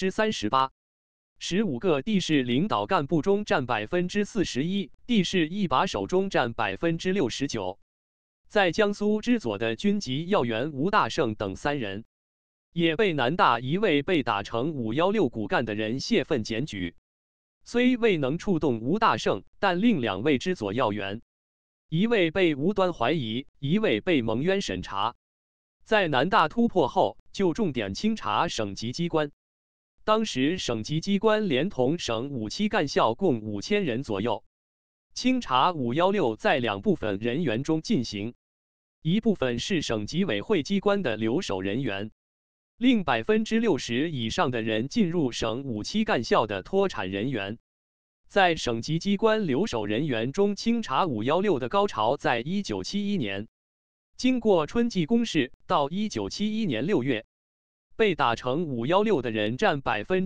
38%，15个地市领导干部中占41%，地市一把手中占69%。在江苏知左的军级要员吴大胜等3人，也被南大一位被打成516骨干的人泄愤检举，虽未能触动吴大胜，但另2位知左要员，一位被无端怀疑，一位被蒙冤审查。在南大突破后，就重点清查省级机关。当时省级机关连同省武器干校共5000人左右。清查516在2部分人员中进行， 一部分是省纪委会机关的留守人员，另60%以上的人进入省5期干校的脱产人员。在省级机关留守人员中，清查516的高潮在1971年。经过春季公示，到1971年6月，被打成516的人占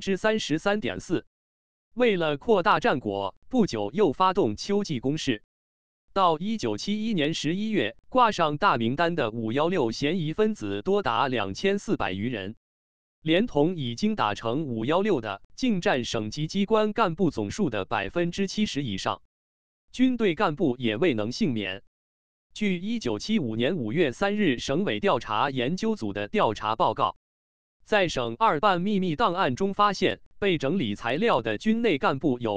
33.4%。为了扩大战果，不久又发动秋季公示。到1971年11月，挂上大名单的516嫌疑分子多达2400余人。连同已经打成516的，竟占省级机关干部总数的70%以上，军队干部也未能幸免。据1975年5月3日省委调查研究组的调查报告，在省二办秘密档案中发现，被整理材料的军内干部有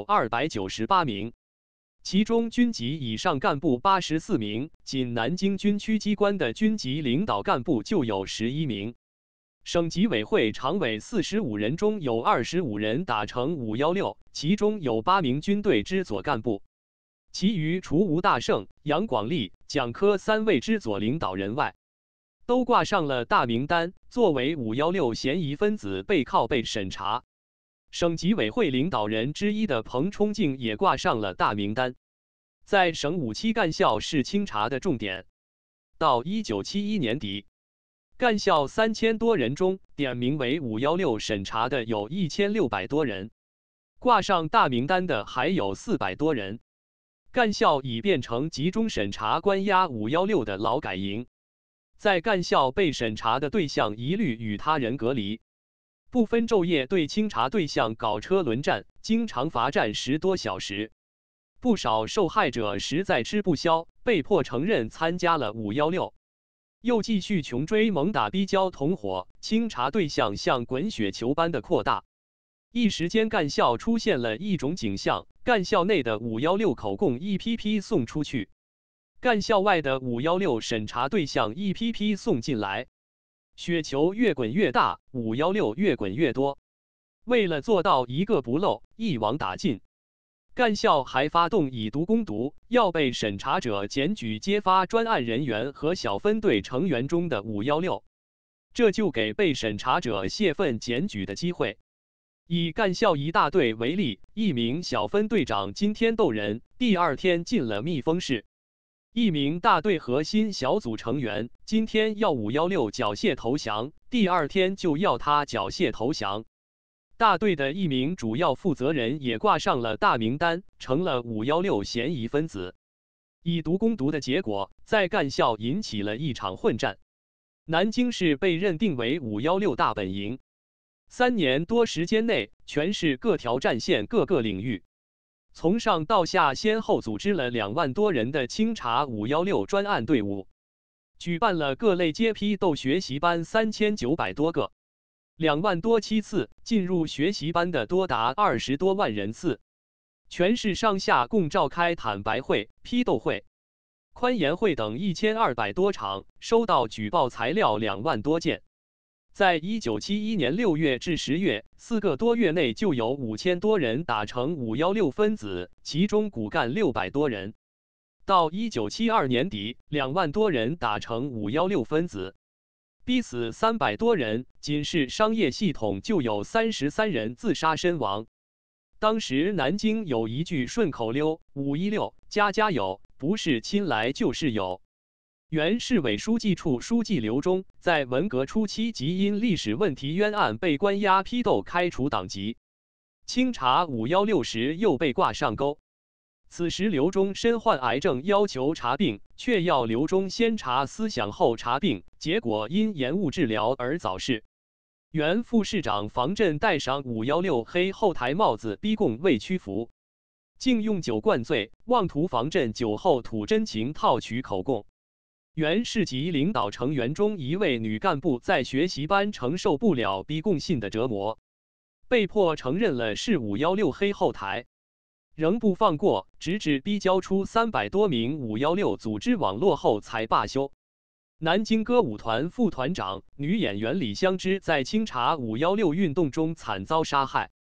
298名，其中军级以上干部84名，仅南京军区机关的军级领导干部就有11名。省纪委会常委45人中有25人打成516，其中有8名军队之左干部，其余除吴大胜、杨广利、蒋科3位之左领导人外，都挂上了大名单，作为516嫌疑分子被靠被审查。省纪委会领导人之一的彭冲敬也挂上了大名单。在省5期干校是清查的重点。到1971年底，干校3000多人中，点名为516审查的有1600多人，挂上大名单的还有400多人。干校已变成集中审查关押516的劳改营。在干校被审查的对象一律与他人隔离，不分昼夜对清查对象搞车轮战，经常罚站10多小时。不少受害者实在吃不消，被迫承认参加了516。又继续穷追猛打逼交同伙，清查对象像滚雪球般的扩大。一时间干校出现了一种景象，干校内的516口供一批批送出去，干校外的516审查对象一批批送进来，雪球越滚越大，516越滚越多。为了做到一个不漏，一网打尽，干校还发动以毒攻毒，要被审查者检举揭发专案人员和小分队成员中的516，这就给被审查者泄愤检举的机会。以干校一大队为例，一名小分队长今天斗人，第二天进了密封室；一名大队核心小组成员今天要516缴械投降，第二天就要他缴械投降。大队的一名主要负责人也挂上了大名单，成了516嫌疑分子。以毒攻毒的结果，在干校引起了一场混战。南京市被认定为516大本营。3年多时间内，全市各条战线各个领域，从上到下先后组织了2万多人的清查516专案队伍，举办了各类阶批斗学习班3900多个，2万多期次，进入学习班的多达20多万人次。全市上下共召开坦白会、批斗会、宽严会等1200多场，收到举报材料2万多件。在1971年6月至10月4个多月内，就有5000多人打成516分子，其中骨干600多人。到1972年底，2万多人打成516分子，逼死300多人，仅是商业系统就有33人自杀身亡。当时南京有一句顺口溜：516家家有，不是亲来就是友。原市委书记处书记刘忠在文革初期即因历史问题冤案被关押批斗开除党籍，清查516时又被挂上钩。此时刘忠身患癌症，要求查病，却要刘忠先查思想后查病，结果因延误治疗而早逝。原副市长房震戴上516黑后台帽子逼供未屈服，竟用酒灌醉，妄图房震酒后吐真情套取口供。原市级领导成员中一位女干部在学习班承受不了逼供信的折磨，被迫承认了是516黑后台，仍不放过，直至逼交出300多名516组织网络后才罢休。南京歌舞团副团长、女演员李香芝在清查516运动中惨遭杀害。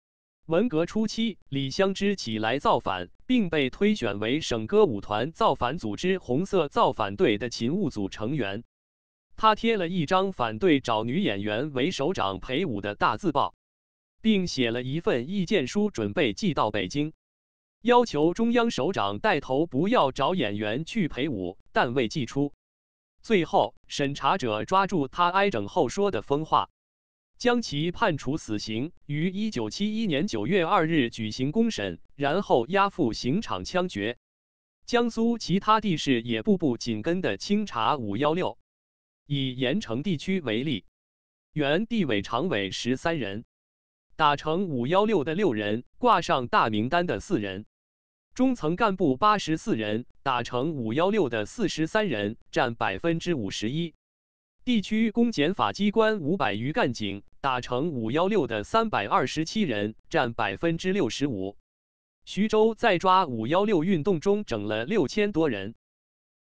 文革初期，李香芝起来造反，并被推选为省歌舞团造反组织红色造反队的勤务组成员。他贴了一张反对找女演员为首长陪舞的大字报，并写了一份意见书，准备寄到北京，要求中央首长带头不要找演员去陪舞，但未寄出。最后，审查者抓住他挨整后说的疯话，将其判处死刑，于1971年9月2日举行公审，然后押赴刑场枪决。江苏其他地市也步步紧跟的清查516。以盐城地区为例，原地委常委13人，打成516的6人，挂上大名单的4人，中层干部84人，打成516的43人，占51%。地区公检法机关500余干警，打成516的327人，占65%。徐州在抓516运动中整了6000多人。